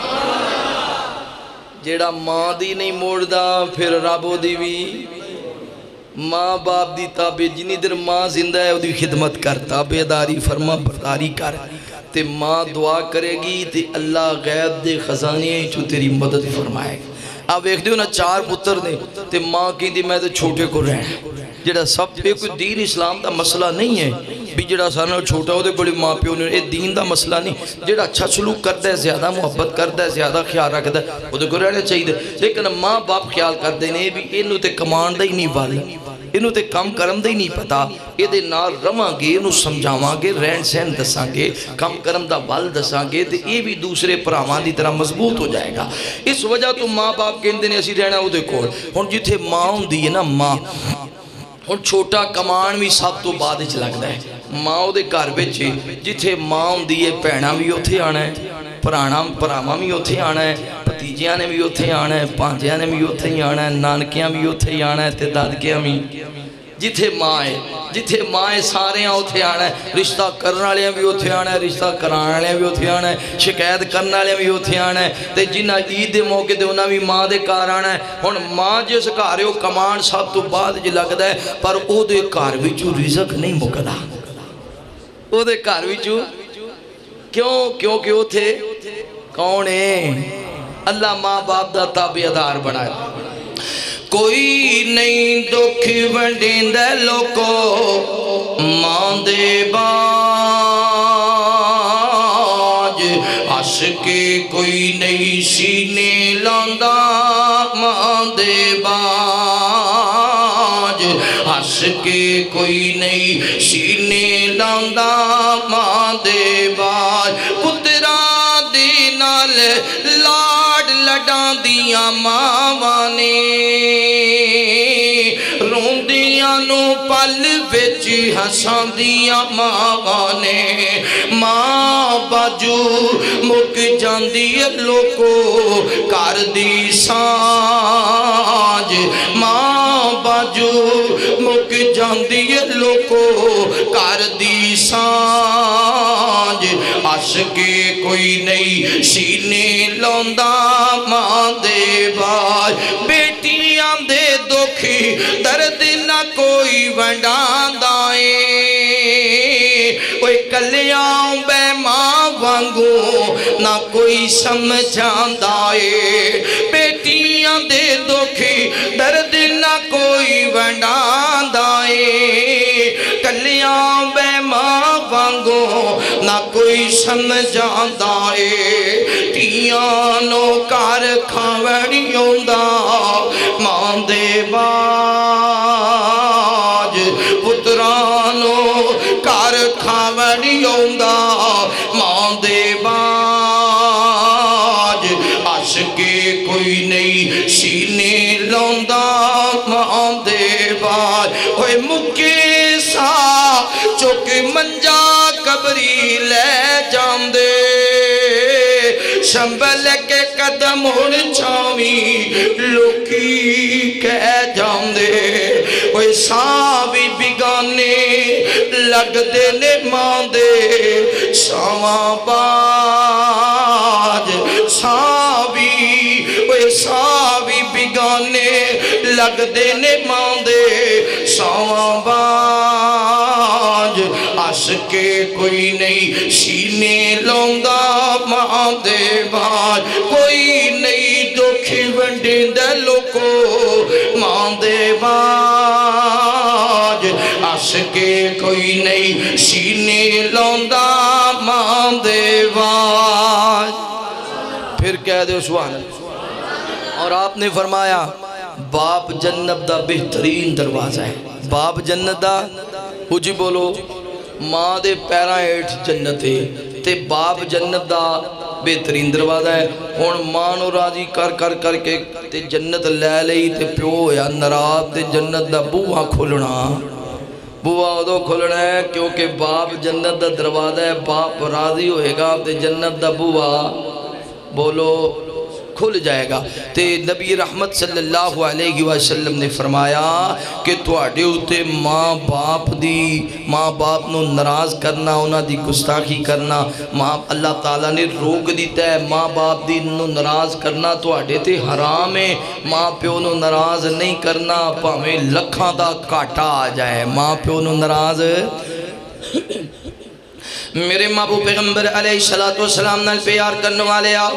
جیڑا ماں دی نہیں موڑ دا پھر رابو دی بھی ماں باپ دی تابع جنی در ماں زندہ ہے وہ دی خدمت کر تابع داری فرما برداری کر تے ماں دعا کرے گی تے اللہ غیب دے خزانے چو تیری مدد فرمائے گا آپ ایک دیو نا چار پتر نے تے ماں کی دی میں تے چھوٹے کو رہنے جڑا سب پہ کوئی دین اسلام دا مسئلہ نہیں ہے بھی جڑا سارا چھوٹا ہو دے بڑی ماں پیو نے اے دین دا مسئلہ نہیں جڑا اچھا سلوک کرتا ہے زیادہ محبت کرتا ہے زیادہ خیال رکھتا ہے وہ دے کو رہنے چاہیے لیکن ماں باپ خیال کر دینے بھی انہوں تے کمان دا ہی نہیں بالی انہوں تے کم کرم دا ہی نہیں پتا یہ دے نار رواں گے انہوں سمجھاواں گے رہن سہن دساں گے کم کرم دا بال دساں گے تے یہ بھی دوسرے پراواں دی طرح مضبوط ہو جائے گا اس وجہ تو ماں باپ کہندے نے اسی رہنا ہو دے کول ہن جتھے ماں ہوندی ہے نا ماں ہن چھوٹا کمان بھی سب تو بعد وچ لگدا ہے ماں دے گھر وچ جتھے ماں ہوندی ہے بھیناں بھی اوتھے آنا ہے پرانا پراواں بھی اوتھے آنا ہے بھتیجیاں نے بھی اوتھے آنا ہے پانجیاں نے بھی اوتھے ہی آنا ہے نانکیاں بھی اوتھے ہی آنا ہے تے دادکیاں بھی جتھے ماں ہے جتھے ماں ہے سارے اوتھے آنا ہے رشتہ کرنے والے بھی اوتھے آنا ہے رشتہ کرانے والے بھی اوتھے آنا ہے شکایت کرنے والے بھی اوتھے آنا ہے تے جنہ عید دے موقع تے انہاں بھی ماں دے گھر آنا ہے ہن ماں جس گھر او کمان سب تو بعد جے لگدا ہے پر او دے گھر وچوں رزق نہیں مکدا او دے گھر وچوں کیوں کیونکہ اوتھے کون ہے اللہ ماں باپ دا تابع دار بنایا کوئی نہیں دکھ ونڈین دے لوکو ماں دے باج ہس کے کوئی نہیں سینے لاندا ماں دے باج ہس کے کوئی نہیں سینے لاندا ماں دے باج پترا دے نال لاڈ لڈاں دیاں ماواں نے روندیاں نو پل وچ ہساں دیاں ماواں نے ماں باجو مک جاندی ہے لوکو کر دی سانج ماں باجو مک جاندی ہے لوکو کر دی سانج ہس کے کوئی نہیں سینے لوندا ماں دے باج بیٹیاں دے دکھی درد نہ کوئی ونڈاندا اے اوے کلیاں بے ماں وانگو نہ کوئی سمجھاندا اے بیٹیاں دے دکھی درد نہ کوئی ونڈاندا اے کلیاں بے ماں وانگو نہ کوئی سمجھاندا اے تیاں نو کار کھاوڑی ہوندا ماں دے باج پترانو کار کھاوڑی ہوندا ماں دے باج ہس کے کوئی نہیں سینے لوندا ماں دے باج ہوئے مکے سا چک منجا قبری لے جاندے شنبل کے قدم ہن چھاویں لوکی کہہ جاندے کوئی ساوی بگانے لگ دے نے ماں دے ساواں باج ساوی کوئی ساوی بگانے لگ دے نے ماں دے ساواں باج ہس کے کوئی نہیں سینے لوندا ماں دے باج کوئی نہیں دکھ ونڈین دے لوکو ماں دے باج اس کے کوئی نہیں سینے لوندا ماں دے باج پھر کہہ دے سبحان اللہ اور آپ نے فرمایا باپ جنت دا بہترین دروازہ ہے باپ جنت دا اجی بولو ماں دے پیران ایٹھ جنت ہے تے باپ جنت دا بہترین دروازہ ہے اور ماں نو راضی کر کر کر کے تے جنت لے لئی تے پیو یا نراب تے جنت دا بوہاں کھلنا بوہاں ادو کھلنا ہے کیونکہ باپ جنت دا دروازہ ہے باپ راضی ہوئے گا تے جنت دا بوہاں بولو کھل جائے گا تے نبی رحمت صلی اللہ علیہ وسلم نے فرمایا کہ تواڈے اوتے ماں باپ دی ماں باپ نو ناراض کرنا انہاں دی گستاخی کرنا ماں اللہ تعالیٰ نے روک دیتا ہے ماں باپ دی نو ناراض کرنا تواڈے تے حرام ہے ماں پیو نو ناراض نہیں کرنا پاویں لکھاں دا کاٹا آ جائے ماں پیو نو ناراض میرے محبوب پیغمبر علیہ السلام نال پیار کرنے والے آؤ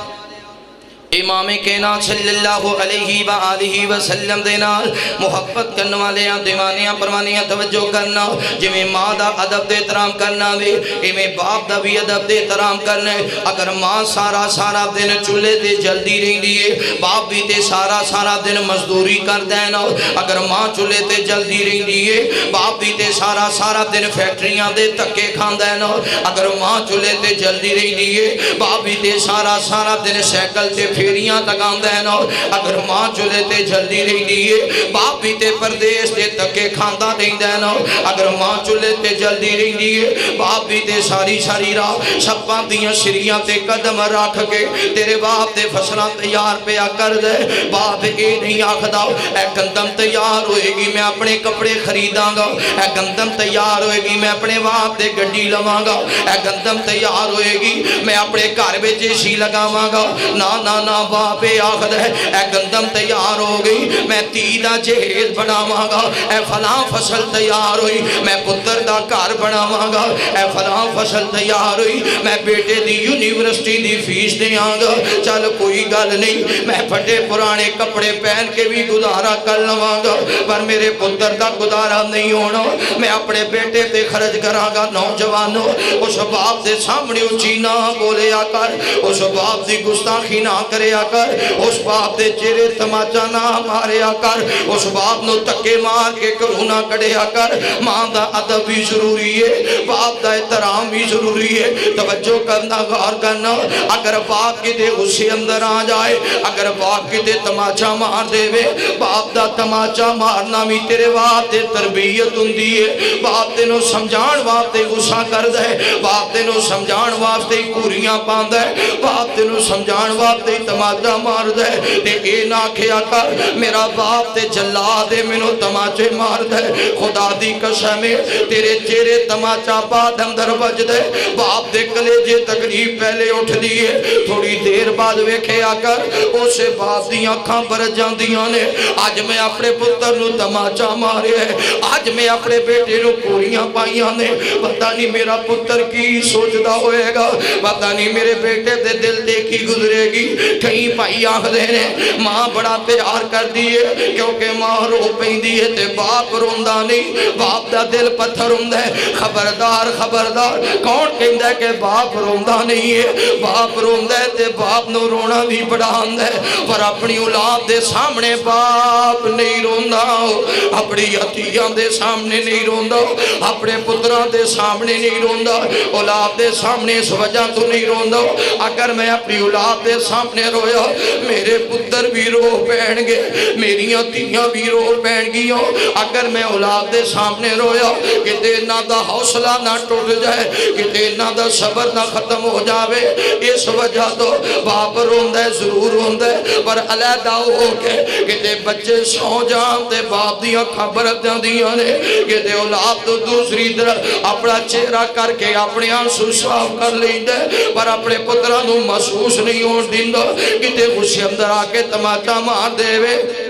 امام کائنات صلی اللہ علیہ وآلہ وسلم دے نال محبت کرنے والے ہیں دیوانیاں پروانیاں توجہ کرنا جویں ماں دا ادب دے احترام کرنا وے ایویں باپ دا بھی ادب دے احترام کرنا اگر ماں سارا سارا دن چولہے تے جلدی رہندی ہے باپ بھی تے سارا سارا دن مزدوری کر دینا اگر ماں چولہے تے جلدی رہندی ہے باپ بھی تے سارا سارا دن فیکٹریاں دے تکے کھان دینا اگر ماں چولہے تے جلدی رہندی ہے باپ بھی تے سارا سارا دن سائیکل تے پھیریاں تکان دینا اگر ماں چولے تے جلدی رہی دیئے باپ بھی تے پردیش تے تکے کھاندہ نہیں دینا اگر ماں چولے تے جلدی رہی دیئے باپ بھی تے ساری ساری راہ سپاں دیاں شریعہ تے قدم رکھ کے تیرے باپ تے فصلہ تیار پیا کر دے باپ اے نہیں آخداؤ اے گندم تیار ہوئے گی میں اپنے کپڑے خریداں گا اے گندم تیار ہوئے گی میں اپنے باپ تے گڈی لواں گا اے گندم تیار ہوئے گی میں اپنے گھر میں جیسی لگاواں گا نا نا نا باپے آخد ہے اے گندم تیار ہو گئی میں تیدہ جہیز بناواں گا اے فلاں فصل تیار ہوئی میں پتر دا کار بناواں گا اے فلاں فصل تیار ہوئی میں بیٹے دی یونیورسٹی دی فیس دیاں گا چل کوئی گل نہیں میں پھٹے پرانے کپڑے پہن کے بھی گزارا کر لواں گا پر میرے پتر دا گزارا نہیں ہونا میں اپنے بیٹے تے خرچ کراں گا نوجوانوں اس باپ دے سامنے اچھی نہ بولے آکر اس باپ دی گستاخی نہ کرے آکر اس باپ دے چہرے تماچا نہ مارے آکر اس باپ نو تکے مار کے کرونا کڑے آکر ماں دا عدب بھی ضروری ہے باپ دا احترام بھی ضروری ہے توجہ کرنا غور کرنا اگر باپ کی دے غصے اندر آ جائے اگر باپ کی دے تماچا مار دے وے باپ دا تماچا مارنا بھی تیرے باپ دے تربیت ہوندی ہے باپ دے نو سمجھان باپ دے غصہ کر دے باپ دے نو سمجھان باپ دے کوریاں پاند ہے باپ دے نو سمجھان باپ دے تماچا مار دے تے اے نہ کھیا کر میرا باپ تے جلا دے منو تماچے مار دے خدا دی قسمیں تیرے چہرے تماچا بعد اندر بج دے باپ دے کلیجے تقریب پہلے اٹھ دیئے تھوڑی دیر بعد ویکھے آکر اسے باپ دیاں کھاں پر جان دیاں نے آج میں اپنے پتر نو تماچا مارے ہے آج میں اپنے بیٹے نو کوریاں پائیاں نے پتہ نہیں میرا پتر کی سوچدہ ہوئے گا پتہ نہیں میرے بیٹے دے دل دے کی گزرے گی کہیں پائی آخ دینے ماں بڑا پیار کر دیئے کیونکہ ماں رو پہن دیئے تے باپ روندہ نہیں باپ دا دل پتھر روندہ ہے خبردار خبردار کون کہندہ ہے کہ باپ روندہ نہیں ہے باپ روندہ ہے تے باپ نو رونا بھی بڑا ہند ہے پر اپنی اولاد دے سامنے باپ نہیں روندہ ہو اپنی عطیان دے سامنے نہیں روندہ ہو اپنے پتران دے سامنے نہیں روندہ اولاد دے سامنے اس وجہ تو نہیں روندہ ہو اگر میں اپنی اولاد دے سامنے رویا میرے پتر بھی رو پہن گے میری عطیان بھی رو پہن گیا اگر میں اولاد دے سامنے رویا کہ دینا دا حوصلہ نہ ٹوٹ جائے کہ دینا دا صبر نہ ختم ہو جاوے اس وجہ تو باپ روندہ ہے ضرور روندہ ہے پر علیدہ ہو کے کہ دے بچے سو جان دے باپ دیا خبر دیا نے کہ دے اولاد تو دوسری طرح اپنا چہرہ کر کے اپنے آنسو صاف کر لیں دے پر اپنے پتران محسوس نہیں ہو دیندہ کہ دے غصے اندر آکے تماچا مار دے وے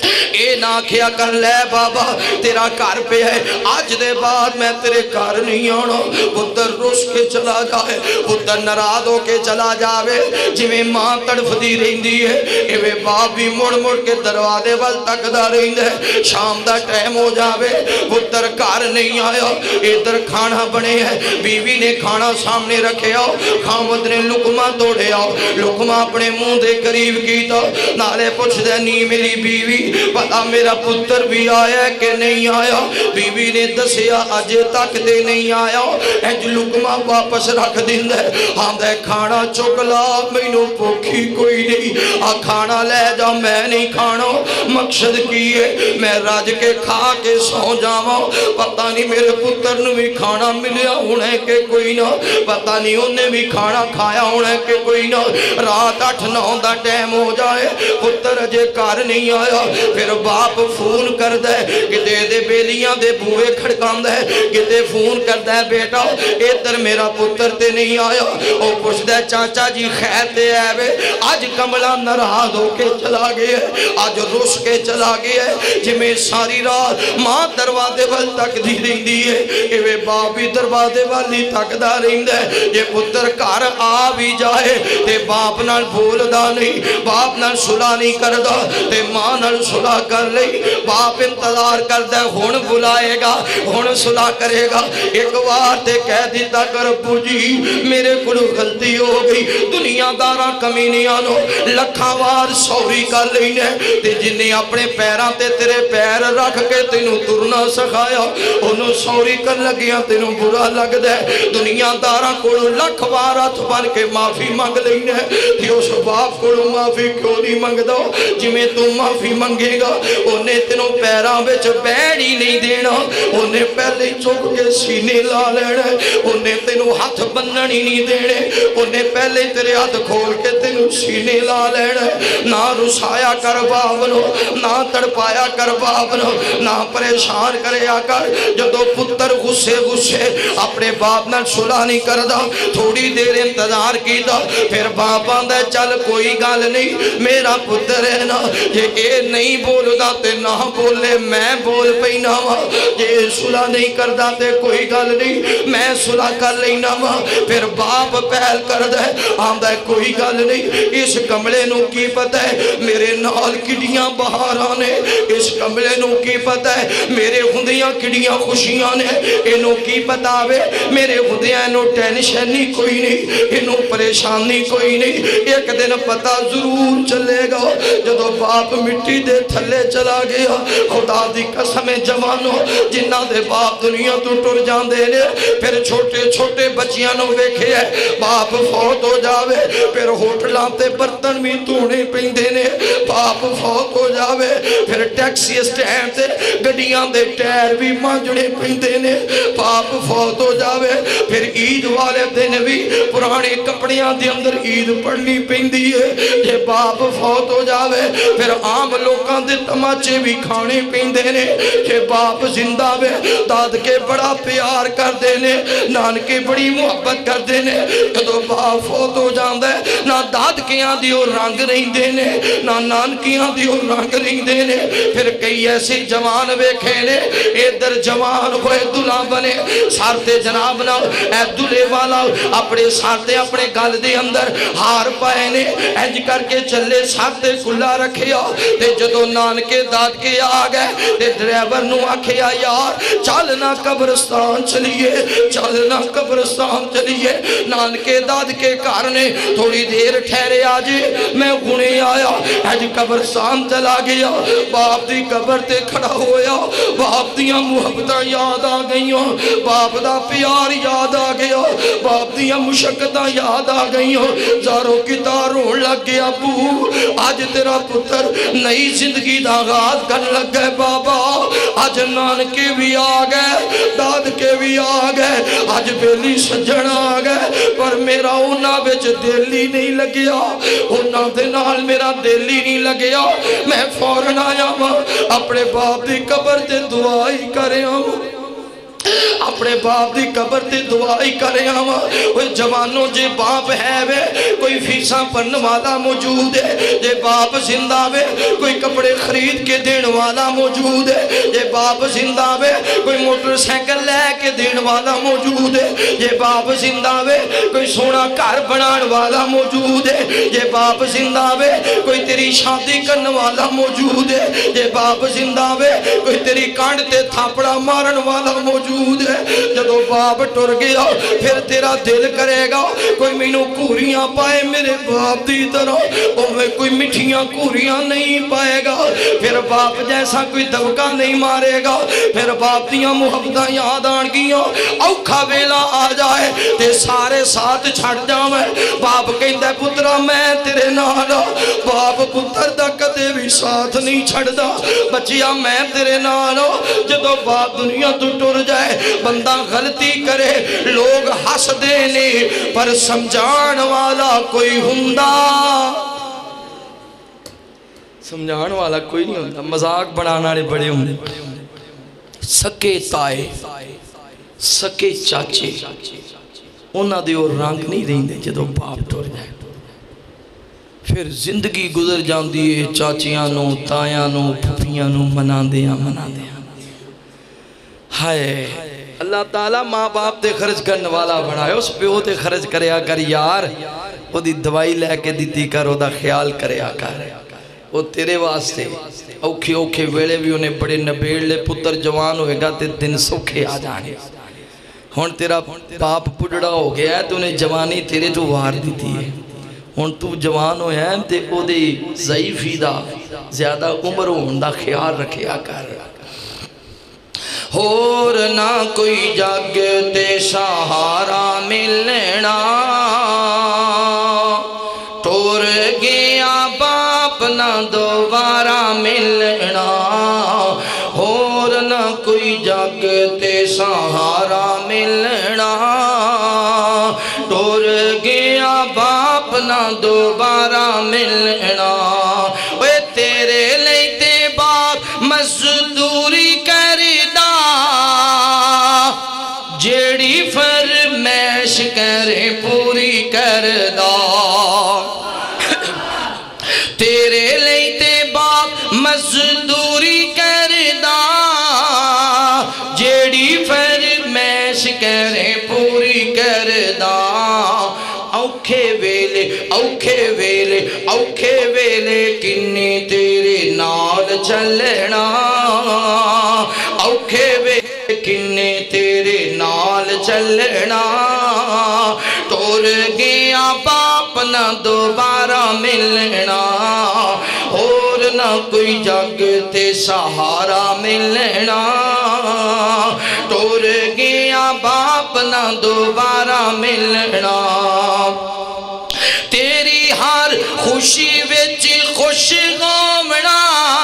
اے نہ کیا کر لے بابا تیرا گھر پہ ہے آج دے بعد میں تیرے گھر نہیں آنا پتر روس کے چلا جائے پتر ناراض ہو کے چلا جاوے جویں ماں تڑف دی رہندی ہے ایویں باپ بھی مڑ مڑ کے دروازے وال تکدا رہندا ہے شام دا ٹائم ہو جاوے پتر گھر نہیں آیا ادھر کھانا بنے ہے بیوی نے کھانا سامنے رکھے آؤ خامد نے لقمہ توڑے آؤ لقمہ اپنے منہ دے قریب کیتا نالے پوچھ دے نہیں میری بیوی پتا میرا پتر بھی آیا ہے کہ نہیں آیا بیوی نے دسیا اجے تک دے نہیں آیا انج لقمہ واپس رکھ دیندا ہے آندا ہے کھانا چک لا مینوں بھوکھی کوئی نہیں آ کھانا لے جا میں نہیں کھانا مقصد کی ہے میں رج کے کھا کے سو جاواں پتہ نہیں میرے پتر نوں بھی کھانا ملیا ہونا ہے کہ کوئی نہ پتہ نہیں انہیں بھی کھانا کھایا ہونا ہے کہ کوئی نہ رات اٹھ نو دا ٹائم ہو جائے پتر اجے گھر نہیں آیا پھر باپ فون کر دے کتے دے بیلیاں دے بوئے کھڑکان دے کتے فون کر دے بیٹا ادھر میرا پتر تے نہیں آیا او پوچھ دے چاچا جی خیر تے آوے آج کملا ناراض ہو کے چلا گیا ہے آج روس کے چلا گیا ہے جمیں ساری رات ماں دروازے وال تک دی رہندی ہے ایویں باپ بھی دروازے والی تک دا رہندا ہے یہ پتر گھر آ بھی جائے تے باپ نال بولدا نہیں باپ نال صلح نہیں کردا تے ماں نال صلح کر لئی باپ انتظار کردا ہے ہن بلائے گا ہن صلح کرے گا ایک بار تے کہہ دیتا کر ابو جی میرے کول غلطی ہو گئی دنیا داراں کمینیاں نو لکھاں وار سوری کر لینے تے جنہیں اپنے پیراں تے تیرے پیر رکھ کے تینوں ترنا سکھایا انہوں سوری کر لگیاں تینوں برا لگ دے دنیا داراں کولو لکھ وار ہتھ بن کے معافی مانگ لینے تے اس باپ کولو معافی کیوں نہیں منگ دو جویں تو معافی منگے گا انہیں تینوں پیراں وچ بیڑی نہیں دینا انہیں پہلے چک کے سینے لا لینا انہیں تینوں ہاتھ بننی نہیں دینے انہیں پہلے تیرے ہاتھ کھول کے تینوں سینے لا لینا نہ رسایا کر باونو نہ تڑپایا کر باونو نہ پریشان کریا کر جدو پتر غصے غصے اپنے باپ نہ صلح نہیں کردا تھوڑی دیر انتظار کیتا پھر باپ آندا چل کوئی گل نہیں میرا پتر ہے نا یہ اے نہیں بولدا تے نہ بولے میں بول پینا وا یہ صلح نہیں کردا تے کوئی گل نہیں میں صلح کر لینا وا پھر باپ پہل کر دے آندا کوئی گل نہیں اس کملے نو کی پتہ ہے میرے نال کڑیاں بہاراں نے اس کملے نو کی پتہ ہے میرے ہوندیاں کڑیاں خوشیاں نے انہوں کی پتہ آوے میرے ہوندیاں انہوں ٹینشن نہیں کوئی نہیں انہوں پریشانی کوئی نہیں ایک دن پتہ ضرور چلے گا جدو باپ مٹی دے تھلے چلا گیا خدا دی قسم جوانو جنہ دے باپ دنیا تو ٹر جان دے لے پھر چھوٹے چھوٹے بچیاں نو ویکھے ہے باپ فوت ہو جاوے پھر ہوٹلاں تے برتن بھی توڑے پیندے نے باپ فوت ہو جاوے پھر ٹیکسی اسٹینڈ تے گڈیاں دے ٹائر بھی مانجنے پیندے نے باپ فوت ہو جاوے پھر عید والے دن بھی پرانے کپڑیاں دے اندر عید پڑھنی پیندی ہے جے باپ فوت ہو جاوے پھر عام لوکاں دے تماچے بھی کھانے پیندے نے جے باپ زندہ وے داد کے بڑا پیار کر دینے نانکے بڑی محبت کر دینے جدو باپ فوت ہو جاندے نہ داد کیاں دیو رنگ نہیں دینے نہ نانکیاں دیو رنگ نہیں دینے پھر کئی ایسے جوان ویکھے نے ادھر جوان ہوئے دلہ بنے سارتے جناب نہ اے دلے والا اپنے سارتے اپنے گل دے اندر ہار پائے نے انج کر کے چلے سارتے کھلا رکھیا تے جدو نانکے داد کے آگئے تے ڈرائیور نو آکھیا یار چلنا قبرستان چلیے چلنا قبرستان چلیے نانکے داد کے کارنے تھوڑی دیر ٹھہرے آجے میں گھنے آیا اج قبرستان چلا گیا باپ دی قبر تے کھڑا ہویا باپ دیاں محبتاں یاد آ گئیوں باپ دا پیار یاد آ گیا باپ دیاں مشکتاں یاد آ گئیوں زاروں کی تاروں لگ گیا ابو آج تیرا پتر نئی زندگی دا آغاز کر لگ گئے بابا آج نانکے بھی آ گئے داد کے بھی آ گئے آج بیلی سجن آ گئے پر میرا اونا بچ دلی نہیں لگیا اونا دے نال میرا دلی نہیں لگیا میں فوراں آیا ماں اپنے باپ دی قبر تے دعائی کرے ہوں اپنے باپ دی قبر تے دعائی کرے آما کوئی جوانوں جے باپ ہے وے کوئی فیساں پڑھن والا موجود ہے جے باپ زندہ وے کوئی کپڑے خرید کے دین والا موجود ہے جے باپ زندہ وے کوئی موٹر سائیکل لے کے دین والا موجود ہے جے باپ زندہ وے کوئی سونا گھر بنان والا موجود ہے جے باپ زندہ وے کوئی تیری شادی کرن والا موجود ہے جے باپ زندہ وے کوئی تیری کانڈ تے تھاپڑا مارن والا موجود ہے جدو باپ ٹر گیا پھر تیرا دل کرے گا کوئی مینو کوریاں پائے میرے باپ دی طرح اور میں کوئی مٹھیاں کوریاں نہیں پائے گا پھر باپ جیسا کوئی دبکا نہیں مارے گا پھر باپ دیاں محبتاں یاد آن گیاں اوکھا ویلا آ جائے تے سارے ساتھ چھڑ جاویں باپ کہندہ پترا میں تیرے نالا باپ پتر دا کدے بھی ساتھ نہیں چھڑ دا بچیا میں تیرے نالا جدو باپ دنیا تو ٹر جائے بندہ غلطی کرے لوگ ہس دینے پر سمجھان والا کوئی ہندہ سمجھان والا کوئی نہیں ہندہ مذاق بنانا بڑے ہوں سکے تائے سکے چاچے انہاں دے اور رنگ نہیں دیں دے جدو باپ ٹور جائے پھر زندگی گزر جان دیئے چاچیاں نو تایاں نو پھپیاں نو منا دیاں منا دیاں ہائے اللہ تعالیٰ ماں باپ تے خرچ کرنے والا بنائے اس پہ وہ تے خرچ کرے آکر یار وہ دی دوائی لے کے دیتی کر وہ دا خیال کرے آکر وہ تیرے واسطے اوکھے اوکھے ویلے بھی انہیں بڑے نبیڑ لے پتر جوان ہوئے گا تے دن سوکھے آ جانے ہون تیرا باپ پڑڑا ہو گیا ہے تو انہیں جوانی تیرے تو وار دیتی ہے ہون تو جوان ہوئے ہیں تے او دے ضعیفی دا زیادہ عمر ہون دا خیال رکھے آکر اور نہ کوئی جگ تے سہارا ملنا ٹور گیا باپ نہ دوبارہ ملنا اور نہ کوئی جگ تے سہارا ملنا ٹور گیا باپ نہ دوبارہ ملنا اے تیرے لیتے باپ مزدوری جیڑی فرمیش کرے پوری کر دا تیرے لیتے باپ مزدوری کر دا جیڑی فرمیش کرے پوری کر دا اوکھے ویلے اوکھے ویلے اوکھے ویلے کنی تیرے نال چلنا اوکھے ویلے کنے تیرے نال چلنا ٹور گیا باپ نہ دوبارہ ملنا اور نہ کوئی جگ تے سہارا ملنا ٹور گیا باپ نہ دوبارہ ملنا تیری ہر خوشی وچ خوش غامنا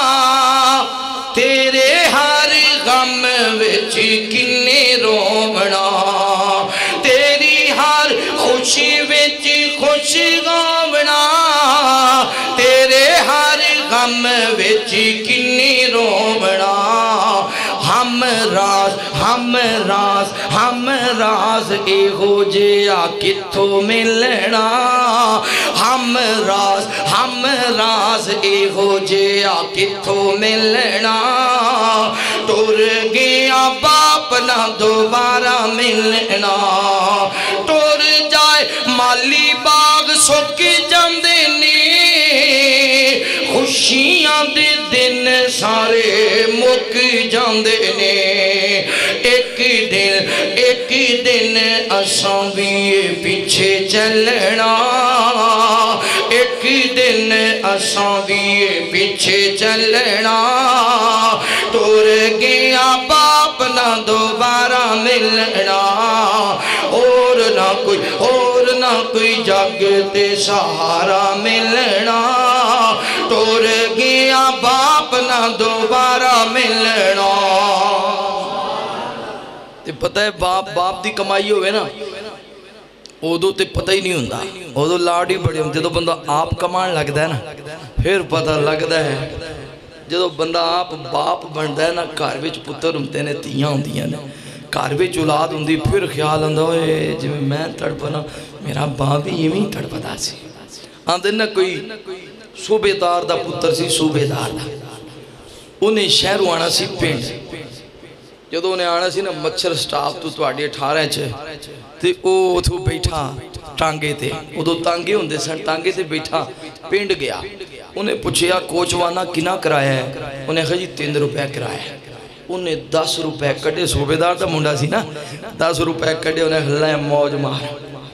تیرے ہر غم وچ کنے رومنا تیری ہر خوشی وچ خوش غامنا تیرے ہر غم وچ کنے رومنا ہم راز ہم راز ہم راز اے ہو جیا کتھو ملنا ہم راز ہم راز اے ہو جیا کتھو ملنا ٹور گیا باپ نہ دوبارہ ملنا ٹور جائے مالی باغ سک جاندے نے خوشیاں دے دن سارے مک جاندے نے ایک دن ایک دن اساں بھی پیچھے چلنا ایک دن اساں بھی پیچھے چلنا ٹور گیا باپ نہ دوبارہ ملنا اور نہ کوئی اور نہ کوئی جگ تے سہارا ملنا ٹور گیا باپ نہ دوبارہ ملنا تے پتہ ہے باپ باپ دی کمائی ہوئے نا ادو تے پتہ ہی نہیں ہوندہ ادو لاڑی بڑی ہوں جدو بندہ آپ کمان لگتا ہے نا پھر پتہ لگتا ہے جدو بندہ آپ باپ بنتا ہے نا گھر وچ پتر ہوندے نے تیاں ہوندیاں نے گھر وچ اولاد ہوندی پھر خیال آندا ہوئے جویں میں تڑپنا میرا باپ بھی ایویں تڑپدا سی آندے نہ کوئی صوبے دار دا پتر سی صوبے دار دا انہیں شہروں آنا سی پنڈ جدو انہیں آنا سی نا مچھر سٹاف تو تواڈے اٹھارہ چ تے او اتھوں بیٹھا ٹانگے تے ادو تانگے ہوندے سن ٹانگے تے بیٹھا پنڈ گیا انہیں پوچھیا کوچوانا کنا کرایا ہے انہیں کہا جی تین روپے کرایا ہے انہیں دس روپے کڑے صوبے دار دا منڈا سی نا دس روپے کڑے انہیں ہلائے موج مار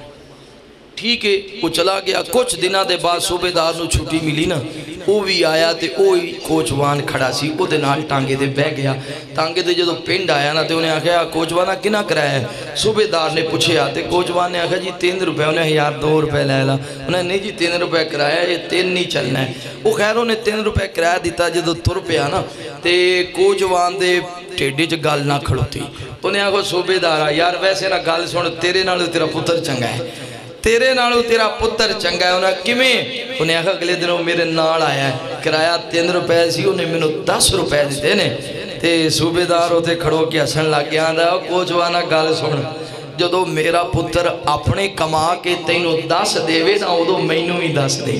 ٹھیک ہے وہ چلا گیا کچھ دنہ دے بعد صوبے دار نو چھوٹی ملی نا وہ بھی آیا تے اوہی کوچوان کھڑا سی وہ دے نال ٹانگے دے بہ گیا ٹانگے دے جدو پنڈ آیا نا تے انہیں آکھا کوچوانا کنا کرایا ہے صوبے دار نے پوچھے آتے کوچوان نے آکھا جی تین روپے انہیں یار دو روپے لے لا انہیں نہیں جی تین روپے کرایا یہ تین نہیں چلنا ہے وہ خیر انہیں تین روپے کرایا دیتا جدو تر پیا نا تے کوچوان دے ٹیڈی چ گال نہ کھڑوتی انہیں آکھا صوبے دارا یار ویسے نا گال سن تیرے نالو تیرا پتر چنگا ہے تیرے نالو تیرا پتر چنگا ہے انہیں کمیں انہیں آخر اگلے دنوں میرے نال آیا ہے کرایہ تین روپے سی انہیں میں دس روپے دیتے نے تے صوبے دار ہوتے کھڑو کے ہسن لگ گیا آندہ کوچوانا گل سن جدو میرا پتر اپنے کما کے تینوں دس دے وے نا ادو مینوں ہی دس دے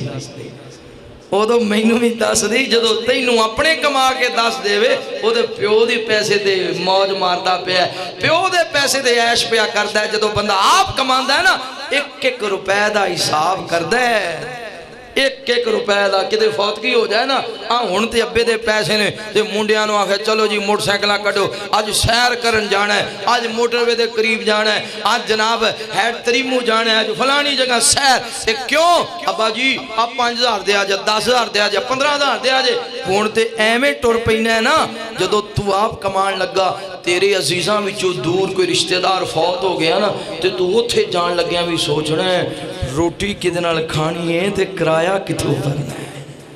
ادو مینوں ہی دس دے جدو تینوں اپنے کما کے دس دے وے ادو پیو دی پیسے دے موج ماردا پیا پیو دے پیسے دے عیش پیا کردا ہے جدو بندہ آپ کماندا ہے نا ایک ایک روپے دا حساب کردہ ہے ایک ایک روپے دا کدے فوت کی ہو جائے نا آن ہونتے ابے دے پیسے نے تے منڈیانو آکھے چلو جی موٹر سائیکلہ کٹو آج سیر کرن جانا ہے آج موٹر وے دے قریب جانا ہے آج جناب ہیڈ تریمو جانا ہے آج فلانی جگہ سیر تے کیوں ابا جی آپ پانچ ہزار دے آجا دس ہزار دے آجا پندرہ ہزار دے آجے ہونتے ایمیں ٹور پہنے ہے نا جدو تو آپ کمان لگا تیرے عزیزاں وچو دور کوئی رشتہ دار فوت ہو گیا نا تے تو وہ تھے جان لگیاں بھی سوچنا ہے روٹی کدنا لکھانی ہے تے کرایہ کتوں بھرنا ہے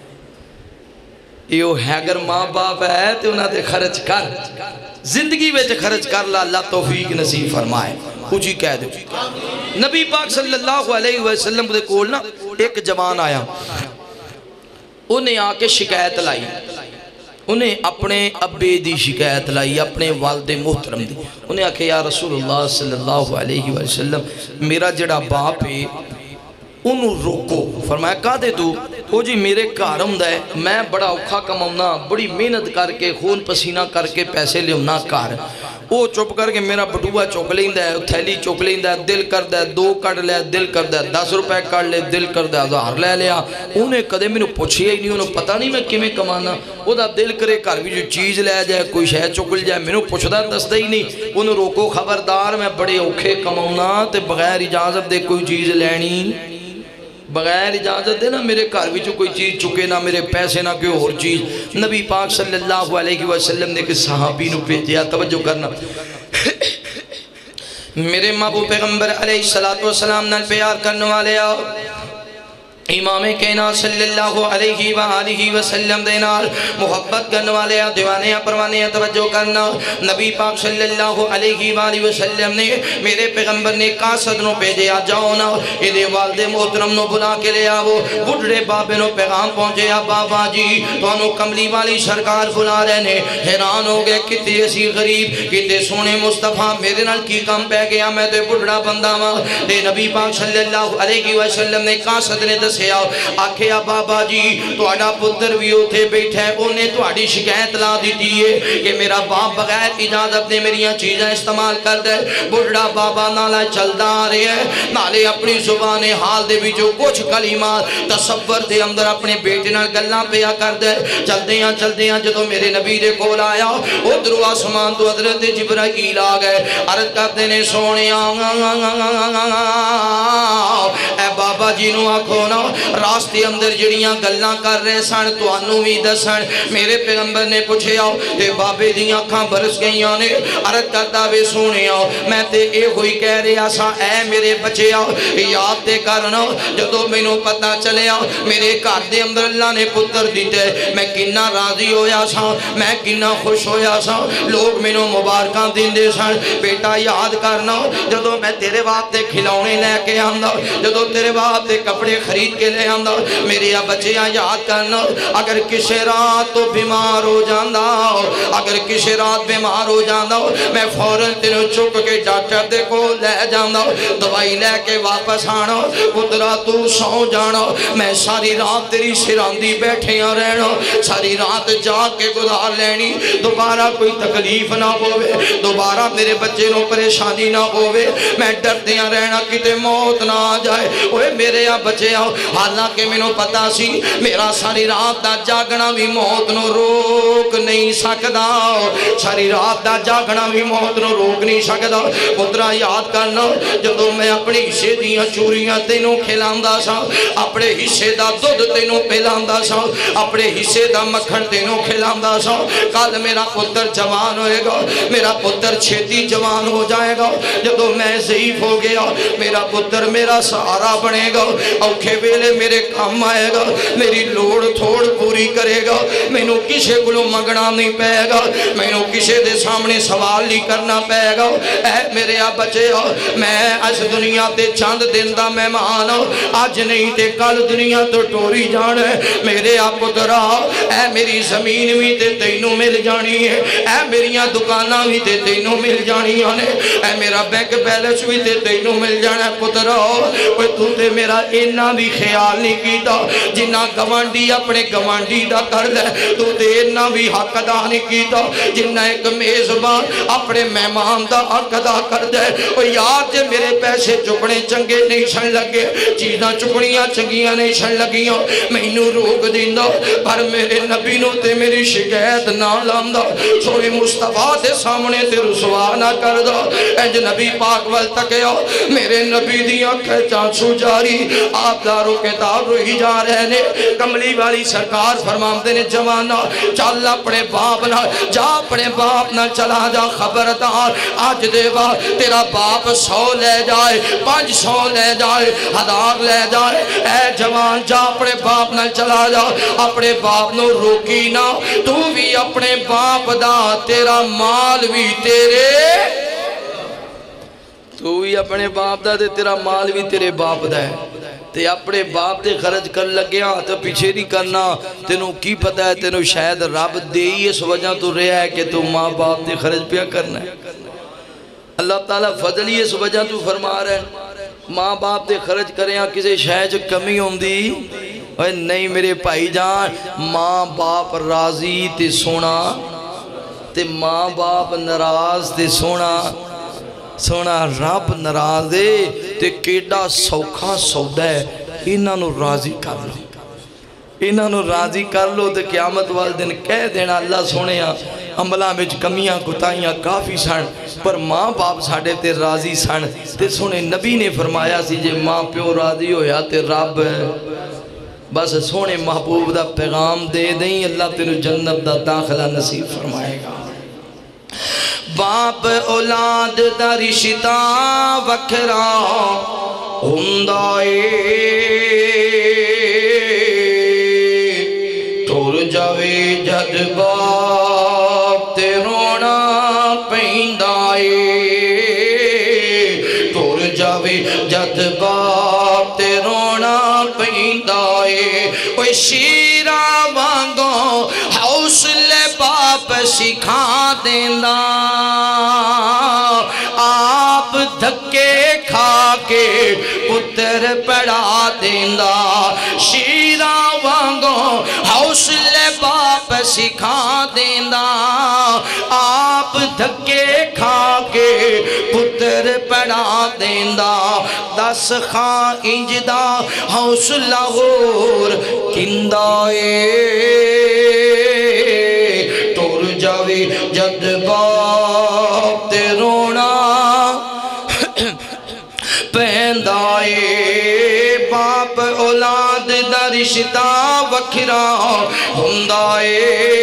یہ ہیگر ماں باپ ہے تے انہاں تے خرچ کر زندگی وچ خرچ کر لا اللہ توفیق نصیب فرمائے کچھ کہہ دو نبی پاک صلی اللہ علیہ وسلم دے کول نا ایک جوان آیا انہیں آ کے شکایت لائی انہیں اپنے ابے دی شکایت لائی اپنے والد محترم دی انہیں آکھے یا رسول اللہ صلی اللہ علیہ وسلم میرا جڑا باپ ہے انہوں روکو فرمایا کہا دے تو او جی میرے کارم دے میں بڑا اوکھا کماؤنا بڑی محنت کر کے خون پسینہ کر کے پیسے لے ہونا کار او چپ کر کے میرا بٹوہ چوک لیندہ ہے تھیلی چوک لیندہ ہے دل کر دے دو کڑ لے دل کر دے دس روپے کڑ لے دل کر دے ہزار لے لیا انہیں کدے میں نے پوچھی ہی نہیں انہوں پتہ نہیں میں کمیں کمانا وہ دا دل کرے کر بھی جو چیز لے جائے کوئی شہ چکل جائے میں نے پوچھ دا دس دے ہی نہیں انہوں روکو خبردار میں بڑے اوکھے کماؤنا تے بغیر اجازت دے کوئی چیز لینی بغیر اجازت دے نا میرے گھر وچوں کوئی چیز چکے نہ میرے پیسے نہ کوئی اور چیز نبی پاک صلی اللہ علیہ وسلم نے کہ صحابی نو بھیجیا توجہ کرنا میرے محبوب پیغمبر علیہ السلام نال پیار کرنے والے آؤ امام کائنات صلی اللہ علیہ وآلہ وسلم دے نال محبت کرنے والے دیوانے پروانے توجہ کرنا نبی پاک صلی اللہ علیہ وآلہ وسلم نے میرے پیغمبر نے کاسد نو بھیجے آ جاؤ نا ادھے والد محترم نو بلا کے لے آو بڑھڑے بابے نو پیغام پہنچے آ بابا جی تو انو کملی والی سرکار بلا رہے نے حیران ہو گئے کتے اسی غریب کتے سونے مصطفیٰ میرے نال کی کام پہ گیا میں تے بڑھڑا بندہ ماں دے نبی پاک صلی اللہ علیہ وسلم نے کاسد نے دس آکھے بابا جی تو اڈا پتر بھی ہوتے بیٹھے انہیں تو اڈی شکایت لا دیتی ہے کہ میرا باپ بغیر اجازت نے میریاں چیزیں استعمال کر دے بڑھڑا بابا نالا چلدا آ رہے ہیں نالے اپنی زبان حال دے بھی جو کچھ کلمات تصور دے اندر اپنے بیٹے نال گلاں پیا کر دے چل دیاں چل دیاں جدو میرے نبی دے کول آیا ادھر آسمان تو حضرت جبرائیل آ گئے عرض کرتے نے سونے اے بابا جی نو آکھو نا راستے اندر جڑیاں گلاں کر رہے سن تو انو بھی دسن میرے پیغمبر نے پوچھے آؤ تے بابے دیاں کھاں برس گئیاں نے عرض کرتا وے سونے آؤ میں تے اے ہوئی کہہ رہے آسا اے میرے بچے آؤ یاد دے کرنا جدو میں نو پتہ چلے آؤ میرے گھر دے اندر اللہ نے پتر دیتے میں کنہ راضی ہویا سا میں کنہ خوش ہویا سا لوگ میں نو مبارکاں دین دے سن بیٹا یاد کرنا جدو میں تیرے واسطے کھلونے لے کے آندا جدو تیرے واسطے کپڑے خرید کے لے آندا میرے بچیاں یاد کرنا اگر کسی رات تو بیمار ہو جاندہ اگر کسی رات بیمار ہو جاندہ میں فوراں تینوں چک کے ڈاکٹر دے کو لے جاندہ دوائی لے کے واپس آنا پترا تو سو جانا میں ساری رات تیری سراندی بیٹھے ہیں رہنا ساری رات جا کے گزار لینی دوبارہ کوئی تکلیف نہ ہوئے دوبارہ میرے بچے نو پریشانی نہ ہوئے میں ڈر دیا رہنا کتے موت نہ آ جائے اوے میرے یا بچے آؤ حالانکہ میں نو پتا سی میرا ساری رات دا جاگنا بھی موت نو روک نہیں سکدا ساری رات دا جاگنا بھی موت نو روک نہیں سکدا پترا یاد کرنا جدو میں اپنی حصے دیاں چوریاں تینوں کھلاندہ سا اپنے حصے دا دودھ تینوں پلاندہ سا اپنے حصے دا مکھن تینوں کھلاندہ سا کل میرا پتر جوان ہوئے گا میرا پتر چھیتی جوان ہو جائے گا جدو میں ضعیف ہو گیا میرا پتر میرا سہارا بنے گا اوکھے ویلے میرے کام آئے گا میری لوڑ تھوڑ پوری کرے گا میں نو کسے گلو مگنا نہیں پہے گا میں نو کسے دے سامنے سوال نہیں کرنا پہے گا اے میرے آپ بچے ہو میں اس دنیا تے چاند دن دا مہمان ہو آج نہیں تے کل دنیا تو ٹوری جانا ہے میرے آپ پترا اے میری زمین بھی تے تینوں مل جانی ہے اے میریاں دکانہ بھی تے تینوں مل جانی ہے اے میرا بینک بیلنس بھی تے تینوں مل جانا ہے پترا اوہ تو تے میرا اینا بھی خیال نہیں کیتا جنہ گوانڈی اپنے گوانڈی دا کر دے تو تے اینا بھی حق ادا نہیں کیتا جنہ ایک میزبان اپنے مہمان دا حق ادا کر دے اور یاد جے میرے پیسے چکنے چنگے نہیں سن لگے چیزاں چکنیاں چنگیاں نہیں سن لگیاں میں انہوں روک دیندہ پر میرے نبی نو تے میری شکایت نہ لاندہ سوئے مصطفیٰ دے سامنے تے رسوا نہ کر دا انج نبی پاک وال تکیا میرے نبی دیاں کھچاں چھو جاری آپ دارو کتاب روہی جا رہے نے کملی والی سرکار فرمامدے نے جوانا چل اپنے باپ نہ جا اپنے باپ نہ چلا جا خبردار آج دیوا تیرا باپ سو لے جائے پانچ سو لے جائے ہزار لے جائے اے جوان جا اپنے باپ نہ چلا جا اپنے باپ نو روکی نہ تو بھی اپنے باپ دا تیرا مال بھی تیرے تو بھی اپنے باپ دا تیرا مال بھی تیرے باپ دا ہے تے اپنے باپ تے خرج کر لگیا تو پیچھے نہیں کرنا تینوں کی پتہ ہے تینوں شاید رب دے ہی اس وجہ تو رہا ہے کہ تو ماں باپ تے خرج پیا کرنا ہے اللہ تعالیٰ فضل ہی اس وجہ تو فرما رہے ہیں ماں باپ تے خرج کریں کسی شاید کمی ہوں دی نہیں میرے بھائی جان ماں باپ راضی تے سونا تے ماں باپ ناراض تے سونا سونا رب ناراضے تے کیڑا سوکھا سودا ہے انہاں نو راضی کر لو انہاں نو راضی کر لو تے قیامت والے دن کہہ دینا اللہ سونیا عملہ میں کمیاں کتائیاں کافی سن پر ماں باپ ساڑھے تے راضی سن تے سونے نبی نے فرمایا سی جے ماں پیو راضی ہویا تے رب بس سونے محبوب دا پیغام دے دیں اللہ تیرو جنت دا داخلہ نصیب فرمائے گا باپ اولاد دا رشتہ وکھرا ہندائے ٹور جاوے جد باپ تے رونا پیندائے ٹور جاوے جد باپ تے رونا پیندائے اوہ شیرہ وانگوں حوصلے باپ سکھا دینا آپ دھکے کھا کے پتر پڑھا دینا شیرہ وانگوں حوصلے باپ سکھا دینا آپ دھکے کھا کے پتر پڑھا دینا دس خاں انجدہ حوصلہ غور کندائے ٹور جاوے جد باپ تے رونا پیندائے باپ اولاد دا رشتہ وکھرا ہندائے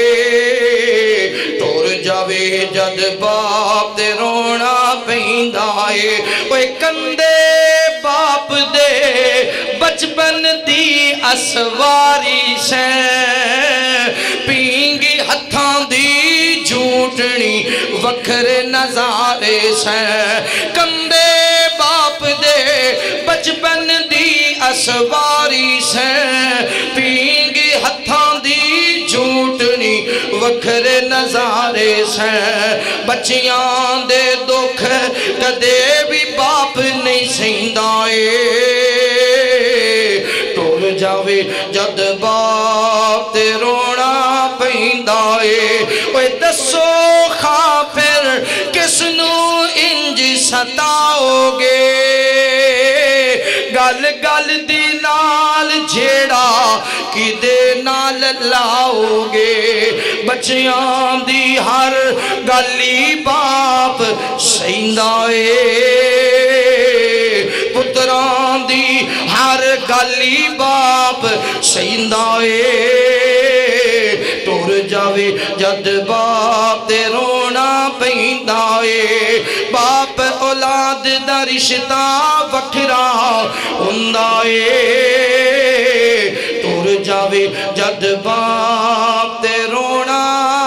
ٹور جاوے جد باپ تے رونا پیندائے اوہ کندے باپ دے بچپن دی اسواری سے پینگی ہتھاں دی جھوٹنی وکھر نظارے سے کندے باپ دے بچپن دی اسواری سے پینگی ہتھاں دی جھوٹنی وکھرے نظارے سے بچیاں دے دکھ کدے بھی باپ نہیں سیندائے ٹور جاوے جد باپ تے رونا پیندائے اوے دسو خواہ پھر کس نو انج ستاؤ گے گل گل دی نال جھیڑا کی دے نال لاؤ گے بچیاں دی ہر گلی باپ سیندائے پتران دی ہر گلی باپ سیندائے ٹور جاوے جد باپ تے رونا پیندائے باپ اولاد دا رشتہ وکھرا ہندائے ٹور جاوے جد باپ تے رونا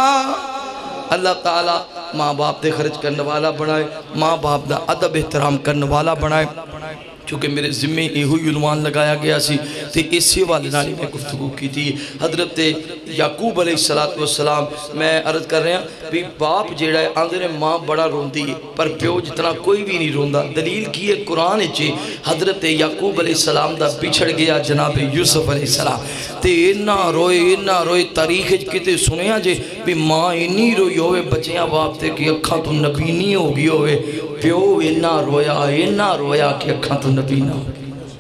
اللہ تعالیٰ ماں باپ دے خرچ کرنے والا بنائے ماں باپ دا ادب احترام کرنے والا بنائے چونکہ میرے ذمہ یہ ہوئی عنوان لگایا گیا سی تو اسی والے نالی میں گفتگو کی تھی حضرت یعقوب علیہ السلام میں عرض کر رہے ہیں بھی باپ جیڑا ہے آندھے ماں بڑا روندی ہے پر پیو جتنا کوئی بھی نہیں روندا دلیل کی ہے قرآن چی حضرت یعقوب علیہ السلام دا بچھڑ گیا جناب یوسف علیہ السلام تے اینا روئے اینا روئے تاریخ کتے سنیا جے بھی ماں اینی روئی ہوئے بچیاں باپ تے کہ اکھاں تو نبینی ہوگی ہوئے پیو اینا رویا اینا رویا کہ اکھاں تو نبی نہ ہوگی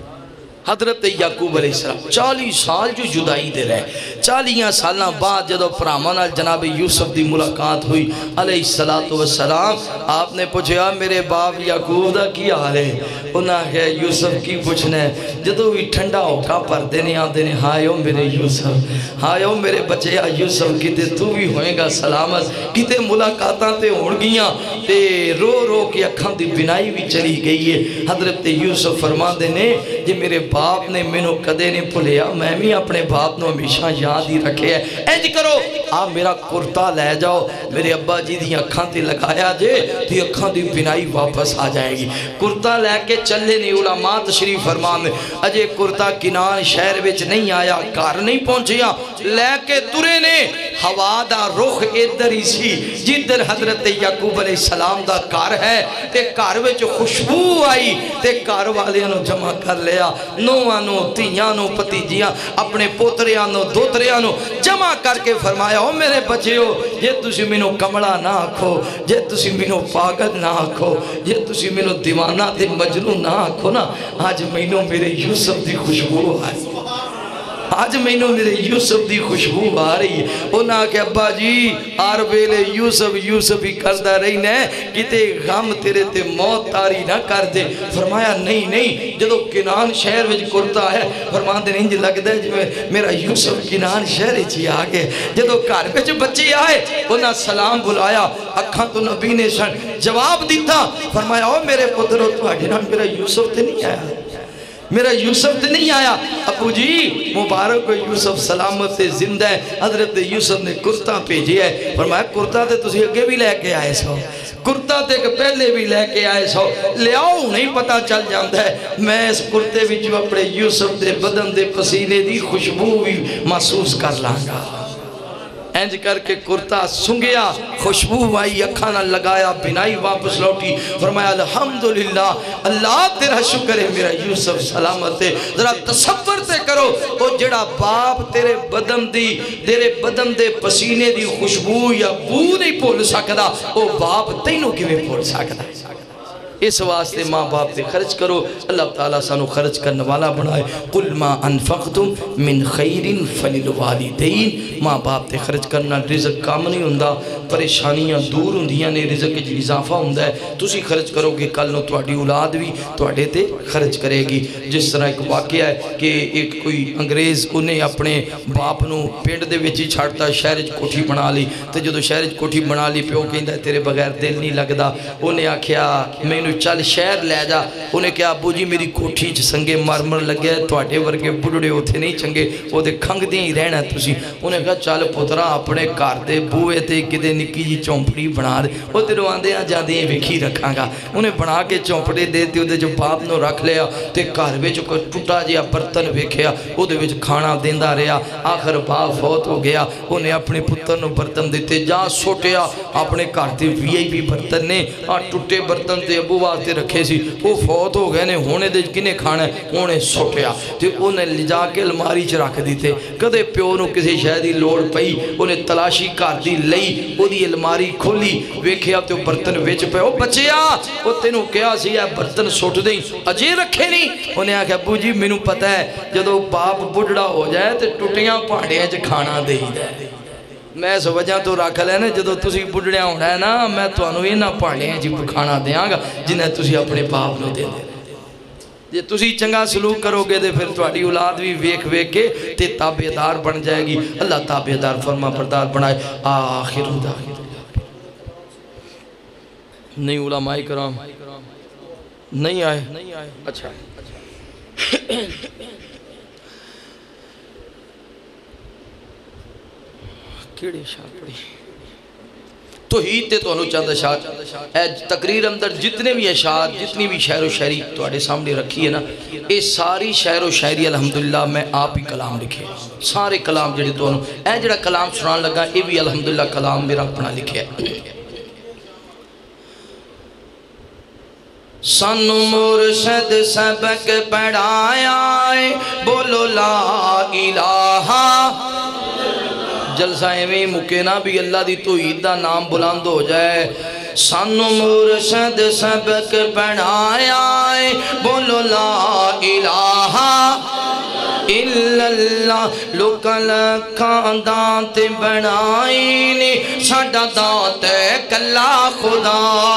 حضرت یعقوب علیہ السلام چالی سال جو جدائی دے رہے چالیاں سالہ بعد جدو پرامانا جناب یوسف دی ملاقات ہوئی علیہ السلام آپ نے پوچھا میرے باپ یعقوب دا کی حال ہے انہاں ہے یوسف کی پوچھنا ہے جدو بھی ٹھنڈا ہوکا پر دینے آن دینے ہائیو میرے یوسف ہائیو میرے بچے یوسف کتے تو بھی ہوئیں گا سلامت کتے ملاقاتاں تے ہون گیاں تے رو رو کے اکھاں دی بنائی بھی چلی گئی ہے حضرت یوسف فرما دینے جی میرے باپ نے منو کدے نے پلیا میں بھی اپنے باپ نو ہمیشہ یاد ہی رکھے ہے اینج کرو آپ میرا کرتا لے جاؤ میرے ابا جی دی اکھاں تے لگایا جے دی اکھاں دی بنائی واپس آ جائے گی کرتا لے کے چلے نہیں علماء تشریف فرمان اجے کرتا کنان شہر وچ نہیں آیا کار نہیں پہنچیا لے کے ترے نے ہوا دا رخ ادھر ہی سی جدھر حضرت یعقوب علیہ السلام دا کار ہے تے کار وچ خوشبو آئی تے کار والے انہوں جمع کر لیا نوانو تیانو پتیجیاں اپنے پوتریانو دوتریانو جمع کر کے فرمایا او میرے بچے ہو یہ تسی منو کمڑا نہ آکھو یہ تسی منو پاگل نہ آکھو یہ تسی منو دیوانہ تے مجنون نہ آکھو نا آج منو میرے یوسف دی خوشبو آئی آج مینوں میرے یوسف دی خوشبو آ رہی ہے انہاں کہ ابا جی آر بیلے یوسف یوسف ہی کردہ رہی نے کتے غم تیرے تے موت تاری نہ کر دے فرمایا نہیں نہیں جدو کنان شہر وچ کرتا ہے فرمان دے نہیں جی لگ دے جو میرا یوسف کنان شہر چی آگے جدو کار وچ بچے آئے انہاں سلام بلایا اکھاں تو نبی نے سن جواب دیتا فرمایا او میرے پترو تو آگے نا میرا یوسف تے نہیں آیا میرا یوسف تے نہیں آیا ابو جی مبارک کو یوسف سلامت سے زندہ ہے حضرت یوسف نے کرتا پیجی ہے فرمایا کرتا تے تسی اگے بھی لے کے آئے سو کرتا تے پہلے بھی لے کے آئے سو لے آؤ نہیں پتا چل جاندہ ہے میں اس کرتے بھی جو اپنے یوسف دے بدن دے پسینے دی خوشبو بھی محسوس کر لانگا اینج کر کے کرتا سنگیا خوشبو آئی اکھانا لگایا بنائی واپس لوٹی فرمایا الحمدللہ اللہ تیرا شکر ہے میرا یوسف سلامت ہے ذرا تصور تے کرو وہ جڑا باپ تیرے بدن دی تیرے بدن دے پسینے دی خوشبو یا بو نہیں پھول سکتا وہ باپ تینوں کی میں پھول سکتا اس واسطے ماں باپ تے خرچ کرو اللہ تعالیٰ سانو خرچ کرنے والا بنائے قُلْ مَا أَنفَقْتُمْ مِنْ خَيْرٍ فَلِلْوَالِدَيْنِ ماں باپ تے خرچ کرنا رزق کام نہیں ہوندہ پریشانیاں دور ہوندیاں نے رزق کی اضافہ ہوندہ ہے تسی خرچ کرو گے کل نو تواڈی اولاد بھی تواڈے تے خرچ کرے گی جس طرح ایک واقعہ ہے کہ ایک کوئی انگریز انہیں اپنے باپ نو پینڈ دے وچی چھاڑتا شہرج کوٹھی بنا لی تو جدو شہرج کوٹھی بنا لی پیو کہندہ تیرے بغیر دل نہیں لگدا انہیں آکھیا میں چل شہر لے جا. انہیں کہا ابو جی میری کوٹھی چ سنگے مرمر لگے تواڈے ورگے بڑھڑے اتنے نہیں چنگے وہ دے کھنگ دیں ہی رہنا تسی. انہیں کہا چل پترا اپنے گھر دے بوئے تے کدے نکی جی چونپڑی بنا دے وہ تیروں آندے آ جاندے ویکھی رکھاں گا. انہیں بنا کے چونپڑے دے تے اودے جو باپ نو رکھ لیا تے گھر وچ کوئی ٹوٹا جہا برتن ویکھیا اودے وچ کھانا دیندا رہیا. آخر باپ فوت ہو گیا. انہیں اپنے پتر نو برتن دیتے جا سوٹیا اپنے گھر تے وی آئی پی برتن نے آ ٹوٹے برتن تے ابو واسطے رکھے سی وہ فوت ہو گئے نے ہونے دے کنے کھانا ہے انہیں سوٹیا تے انہیں لجا کے الماری چ رکھ دیتے. کدے پیو نو کسی شے دی لوڑ پئی انہیں تلاشی کر دی لئی او دی الماری کھولی ویکھیا تے برتن وچ پے او بچیا او تینوں کیا سی اے برتن سٹ دیں اجے رکھے نہیں. انہیں آکھیا ابو جی مینوں پتہ ہے جدوں باپ بڑھڑا ہو جائے تے ٹوٹیاں پانڈیاں چ کھانا دے دے. میں اس وجہ تو رکھ لینا جدو تسی بڑھڑیاں ہونا ہے نا میں تو انہوں یہ نہ پڑھنے ہیں جی کھانا دیاں گا جنہیں تسی اپنے باپ نو دے دے. جی تسی چنگا سلوک کرو گے دے پھر تواڈی اولاد بھی ویکھ ویکھ کے تے تابعدار بن جائے گی. اللہ تابعدار فرما بردار بنائے. آخر دعوانا نہیں علماء کرام نہیں آئے اچھا کیڑے اشار پڑی توحید تے تو انہوں چاند اشار اے تقریر اندر جتنے بھی اشار جتنی بھی شعر و شاعری تواڈے سامنے رکھی ہے نا اے ساری شعر و شاعری الحمدللہ میں آپ ہی کلام لکھے سارے کلام جڑے تو انہوں اے جڑا کلام سنان لگا اے بھی الحمدللہ کلام میرا اپنا لکھے. سانو مرشد سبق پڑھایا ہے بولو لا الہ. جلسہ ایویں مکینا بھی اللہ دی توحید دا نام بلند ہو جائے. سانو مرشد سبق پڑھایا ہے بولو لا الہ الا اللہ. لوکاں لکھاں دانت بنائی نے ساڈا دانت ہے کلا خدا.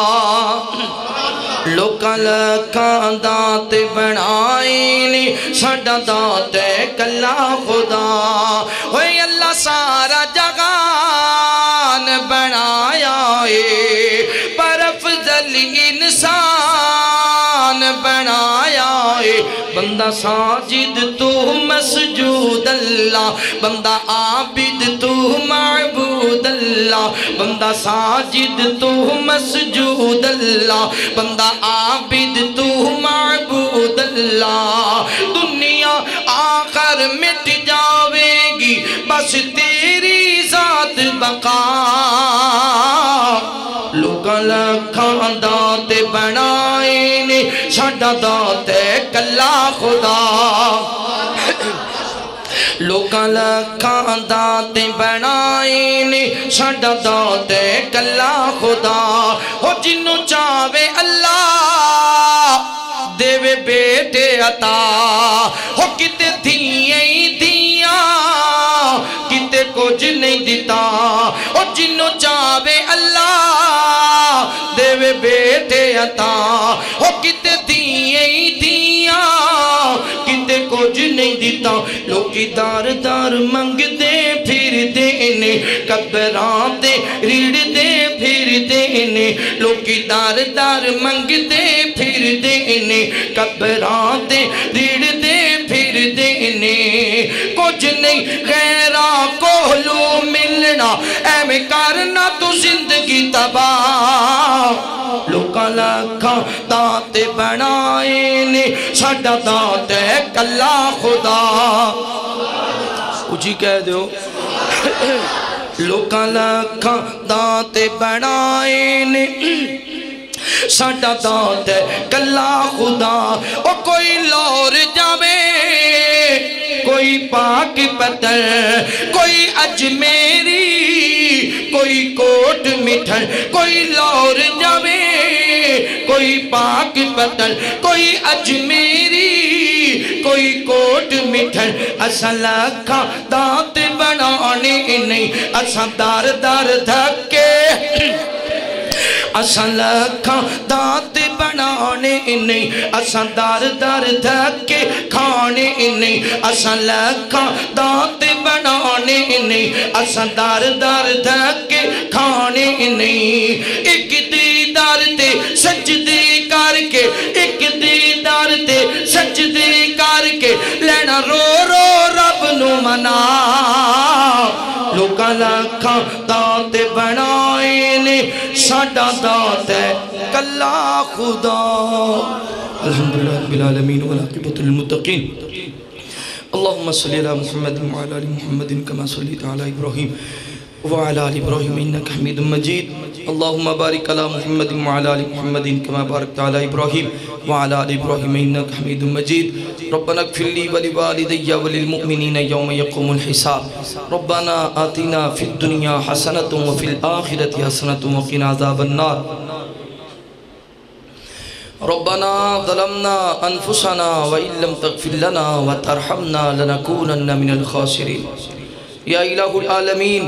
لوکاں لکھاں دانت بنائی نے ساڈا دانت ہے کلا خدا. ہوئے اللہ سارا جہان بنایا ہے پر افضل انسان بنایا ہے. بندہ ساجد تو مسجود اللہ بندہ عابد تو معبود اللہ. بندہ ساجد تو مسجود اللہ بندہ عابد تو معبود اللہ. دنیا آخر مٹ جاوے گی بس تیری ذات بقا. لوکاں لکھاں دانت بنائے نے ساڈا دانت ہے کلا خدا. لوکاں لکھاں دانت بنائے نے ساڈا دانت ہے کلا خدا. ہو جنوں چاہے اللہ دیوے بیٹے عطا ہو کتے دھیاں ہی دھیاں کتے کچھ نہیں دیتا. ہو جنوں چاہے اللہ دیوے بیٹے عطا ہو کتے دھیاں ہی دھیاں کتے کچھ نہیں دیتا. لوکی دار دار منگ دے پھر دینے قبران دے ریڑ دے پھر دینے. لوکی دار دار منگ دے پھر دینے قبران دے ریڑ دے پھر دینے. کچھ نہیں غیرہ کو لو ملنا اے میں کرنا تو زندگی تباہ. لوکاں لکھاں دانت بنائے نے ساڈا دانت ہے کلا خدا. اچھی کہہ دیو لوکاں لکھاں دانت بنائے نے ساڈا دانت ہے کلا خدا. او کوئی لور جاوے کوئی پاک پتر کوئی اجمیری کوئی کوٹ مٹھن کوئی لور جاوے کوئی پاک پتر کوئی اجمیری کوئی کوٹ مٹھن. اساں لکھاں دانت بنانے نہیں اساں دار دار دھکے. اساں لکھاں دانت بنانے نہیں اساں دار دار دھکے کھانے نہیں. اساں لکھاں دانت بنانے نہیں اساں دار دار دھکے کھانے نہیں. ایک دیدار تے سجدے کر لوکاں لاکھاں دات بنائے نے ساڈا دات ہے کلا خدا الحمدللہ رب العالمین والعاقبۃ للمتقین اللهم صل على محمد وعلى ال محمد كما صليت على ابراهيم وعلى ال ابراهيم انك حميد مجيد اللهم بارك على محمد وعلى ال محمد كما باركت على ابراهيم وعلى ال ابراهيم انك حميد مجيد ربنا اغفر لي ولوالدي وللمؤمنين يوم يقوم الحساب ربنا آتنا في الدنيا حسنة وفي الآخرة حسنة وقنا عذاب النار ربنا ظلمنا انفسنا وان لم تغفر لنا وترحمنا لنكونن من الخاسرين یا الہ العالمین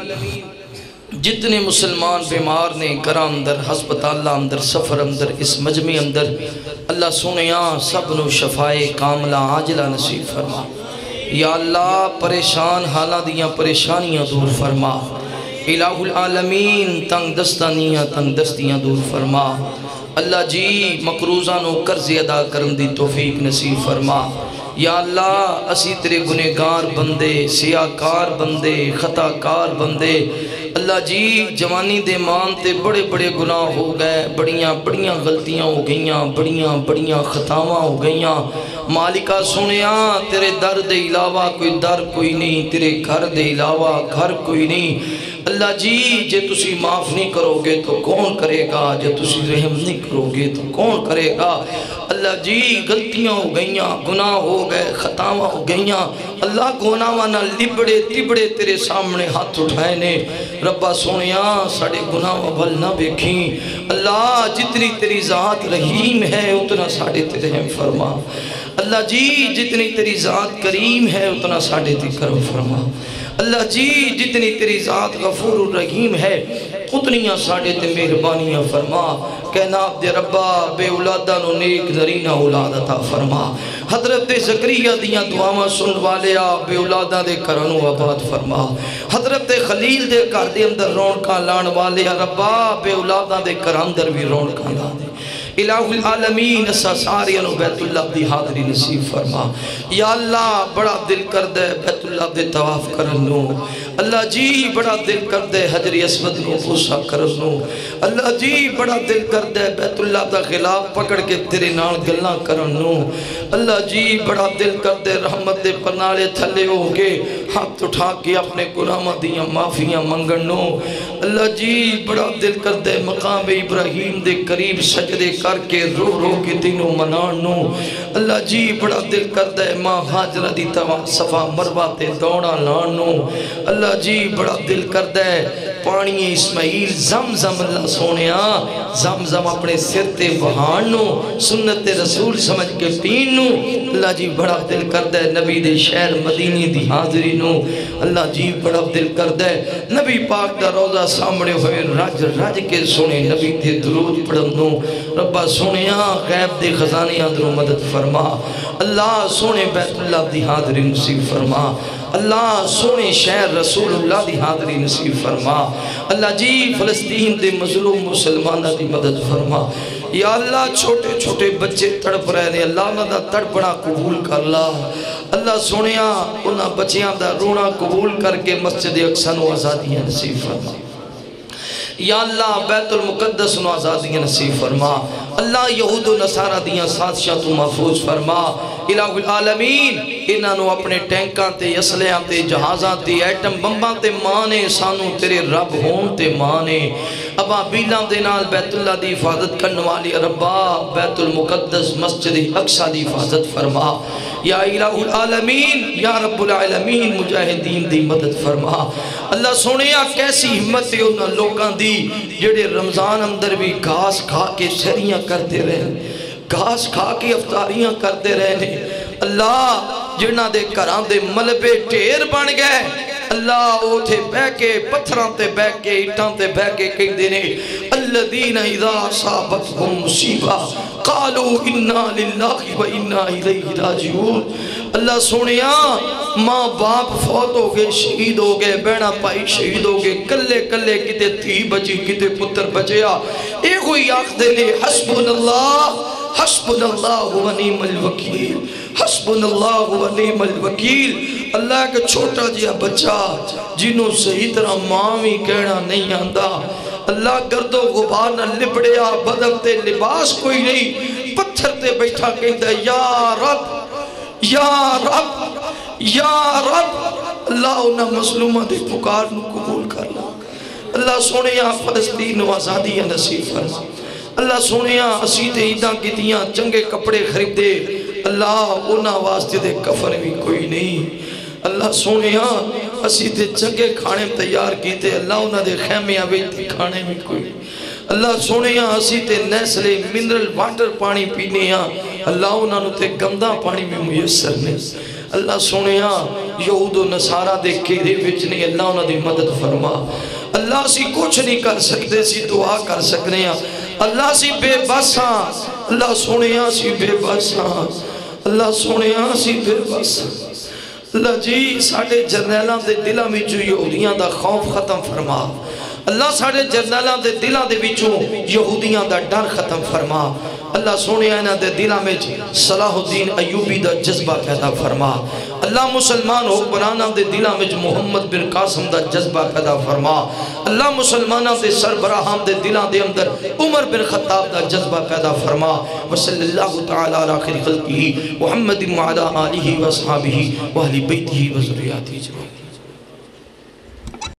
جتنے مسلمان بیمار نے گھراں اندر ہسپتال اندر سفر اندر اس مجمع اندر اللہ سونیاں سب نو شفائے کاملہ عاجلہ نصیب فرما یا اللہ پریشان حالاں دیاں پریشانیاں دور فرما الہ العالمین تنگ دستانیاں تنگ دستیاں دور فرما اللہ جی مقروضاں نو قرض ادا کرن دی توفیق نصیب فرما یا اللہ اسی تیرے گنہگار بندے سیاہکار بندے خطاکار بندے اللہ جی جوانی دے مان تے بڑے بڑے گناہ ہو گئے بڑیاں بڑیاں غلطیاں ہو گئیاں بڑیاں بڑیاں خطاواں ہو گئیاں مالکہ سنیاں تیرے در دے علاوہ کوئی در کوئی نہیں تیرے گھر دے علاوہ گھر کوئی نہیں اللہ جی جے تسی معاف نہیں کرو گے تو کون کرے گا جے تسی رحم نہیں کرو گے تو کون کرے گا اللہ جی غلطیاں ہو گئیاں گناہ ہو گئے خطاواں ہو گئیاں اللہ گناہاں نہ لبڑے تبڑے تیرے سامنے ہاتھ اٹھائے نے ربا سونیاں ساڑے گناہ بھل نہ بیکھیں اللہ جتنی تیری ذات رحیم ہے اتنا ساڑے تیرے رحم فرما اللہ جی جتنی تیری ذات کریم ہے اتنا ساڑے تیرے کرم فرما اللہ جی جتنی تیری ذات غفور الرحیم ہے اتنیاں ساڑے تے مہربانیاں فرما کہنا عبد ربا بے اولادہ نو نیک نرینہ اولاد عطا فرما حضرت زکریہ دیاں دعاواں سن والیا بے اولادہ دے کرنو آباد فرما حضرت خلیل دے کر دے اندر رونکاں لان والیا ربا بے اولادہ دے کر اندر بھی رونکاں لان دے الہ العالمین اسا ساریانو بیت اللہ دی حاضری نصیب فرما یا اللہ بڑا دل کر دے بیت اللہ دے طواف کرنو اللہ جی بڑا دل کر دے حجر اسود نو بوسا کرنو اللہ جی بڑا دل کر دے بیت اللہ دا خلاف پکڑ کے تیرے نال گلاں کرنو اللہ جی بڑا دل کر دے رحمت دے پنالے تھلے ہو گے ہاتھ اٹھا کے اپنے گناہاں دیاں معافیاں منگنو اللہ جی بڑا دل کر دے مقام ابراہیم دے قریب سجدے کر کے رو رو کے دنوں منانو اللہ جی بڑا دل کر دے ماں حاجرہ دی توا صفا مروہ تے دوڑا لانو اللہ جی بڑا دل کر دے پانی اسماعیل زمزم اللہ سونیا زمزم اپنے سر تے بہانو سنت رسول سمجھ کے پینو اللہ جی بڑا دل کر دے نبی دے شہر مدینی دی حاضری نو اللہ جی بڑا دل کر دے نبی پاک دا روضہ سامنے ہوئے رج رج کے سنے نبی دے درود پڑھنو ربا سونیا غیب دے خزانے اندروں مدد فرما اللہ سونے بیت اللہ دی حاضری نصیب فرما اللہ سونے شہر رسول اللہ دی حاضری نصیب فرما اللہ جی فلسطین دے مظلوم مسلمانہ دی مدد فرما یا اللہ چھوٹے چھوٹے بچے تڑپ رہے دے اللہ انہاں دا تڑپنا قبول کر اللہ اللہ سونیا انہاں بچیاں دا رونا قبول کر کے مسجد اقصی نو آزادیاں نصیب فرما یا اللہ بیت المقدس نو آزادیاں نصیب فرما اللہ یہود و نصارہ دیاں سازشاں تو محفوظ فرما الہ العالمین انہاں نو اپنے ٹینکاں تے اسلحاں تے جہازاں تے ایٹم بمباں تے مانے سانو تیرے رب ہون تے مانے ابا بیلاں دے نال بیت اللہ دی حفاظت کرن والی ربا بیت المقدس مسجد اقصی دی حفاظت فرما یا الہ العالمین یا رب العالمین مجاہدین دی مدد فرما اللہ سونیا کیسی ہمت ہے انہاں لوگاں دی جڑے رمضان اندر بھی گھاس کھا کے سریاں کرتے رہے گھاس کھا کے افطاریاں کرتے رہے اللہ جنہ دے کراں دے ملبے ٹھیر بن گئے اللہ اوٹھے بہ کے پتھراں تے بہ کے اٹھاں تے بہ کے کہیں دینے الذین اذا اصابتهم مصیبہ قالوا انا للہ و انا الیہ راجعون اللہ سونیا ماں باپ فوت ہو گئے شہید ہو گئے بہنا پائی شہید ہو گئے کلے کلے کتے تھی بچی کتے پتر بچیا ایک ہوئی آخ دے لے حسبنا اللہ حسبنا اللہ و نعم الوکیل حسبنا اللہ و نعم الوکیل اللہ کا چھوٹا جیا بچہ جنہوں صحیح طرح ماں بھی کہنا نہیں آندہ اللہ گرد و غبار نہ لپڑیا بدن تے لباس کوئی نہیں پتھر تے بیٹھا کہتا یا رب یا رب یا رب اللہ انہا مظلومہ دے پکار نو قبول کر لا اللہ سونیا فلسطین و آزادی نصیب فرما اللہ سونیا اسی تے عیداں کیتیاں چنگے کپڑے خریدے اللہ انہا واسطے دے کفن بھی کوئی نہیں اللہ سونیا اسی تے چنگے کھانے تیار کیتے اللہ انہا دے خیمیاں بیٹھے کھانے بھی کوئی نہیں اللہ سونیا اسی تے نیسلے منرل واٹر پانی پینے ہیں اللہ انہوں نے تے گندہ پانی میں میسر نہیں اللہ سونیا یہود و نصارہ دے کیرے وچنے اللہ انہوں نے مدد فرما اللہ سی کچھ نہیں کر سکتے سی دعا کر سکنے ہیں اللہ سی بے بس ہاں اللہ سونیا سی بے بس ہاں اللہ سونیا سی بے بس ہاں اللہ جی ساڑھے جرنیلاں دے دلہ میں جو یہودیاں دا خوف ختم فرما اللہ ساڑھے جرنیلاں دے دلہ دے وچوں یہودیاں دا ڈر ختم فرما اللہ سونے آئینہ دے دلہ میں صلاح الدین ایوبی دا جذبہ پیدا فرما اللہ مسلمان حکمرانہ دے دلہ میں محمد بن قاسم دا جذبہ پیدا فرما اللہ مسلمانہ دے سربراہم دے دلہ دے اندر عمر بن خطاب دا جذبہ پیدا فرما وصلی اللہ تعالی علی خیر خلقہ محمد وعلا آلہ و اصحابہ و اہل بیتہ و ذریاتہ جمعہ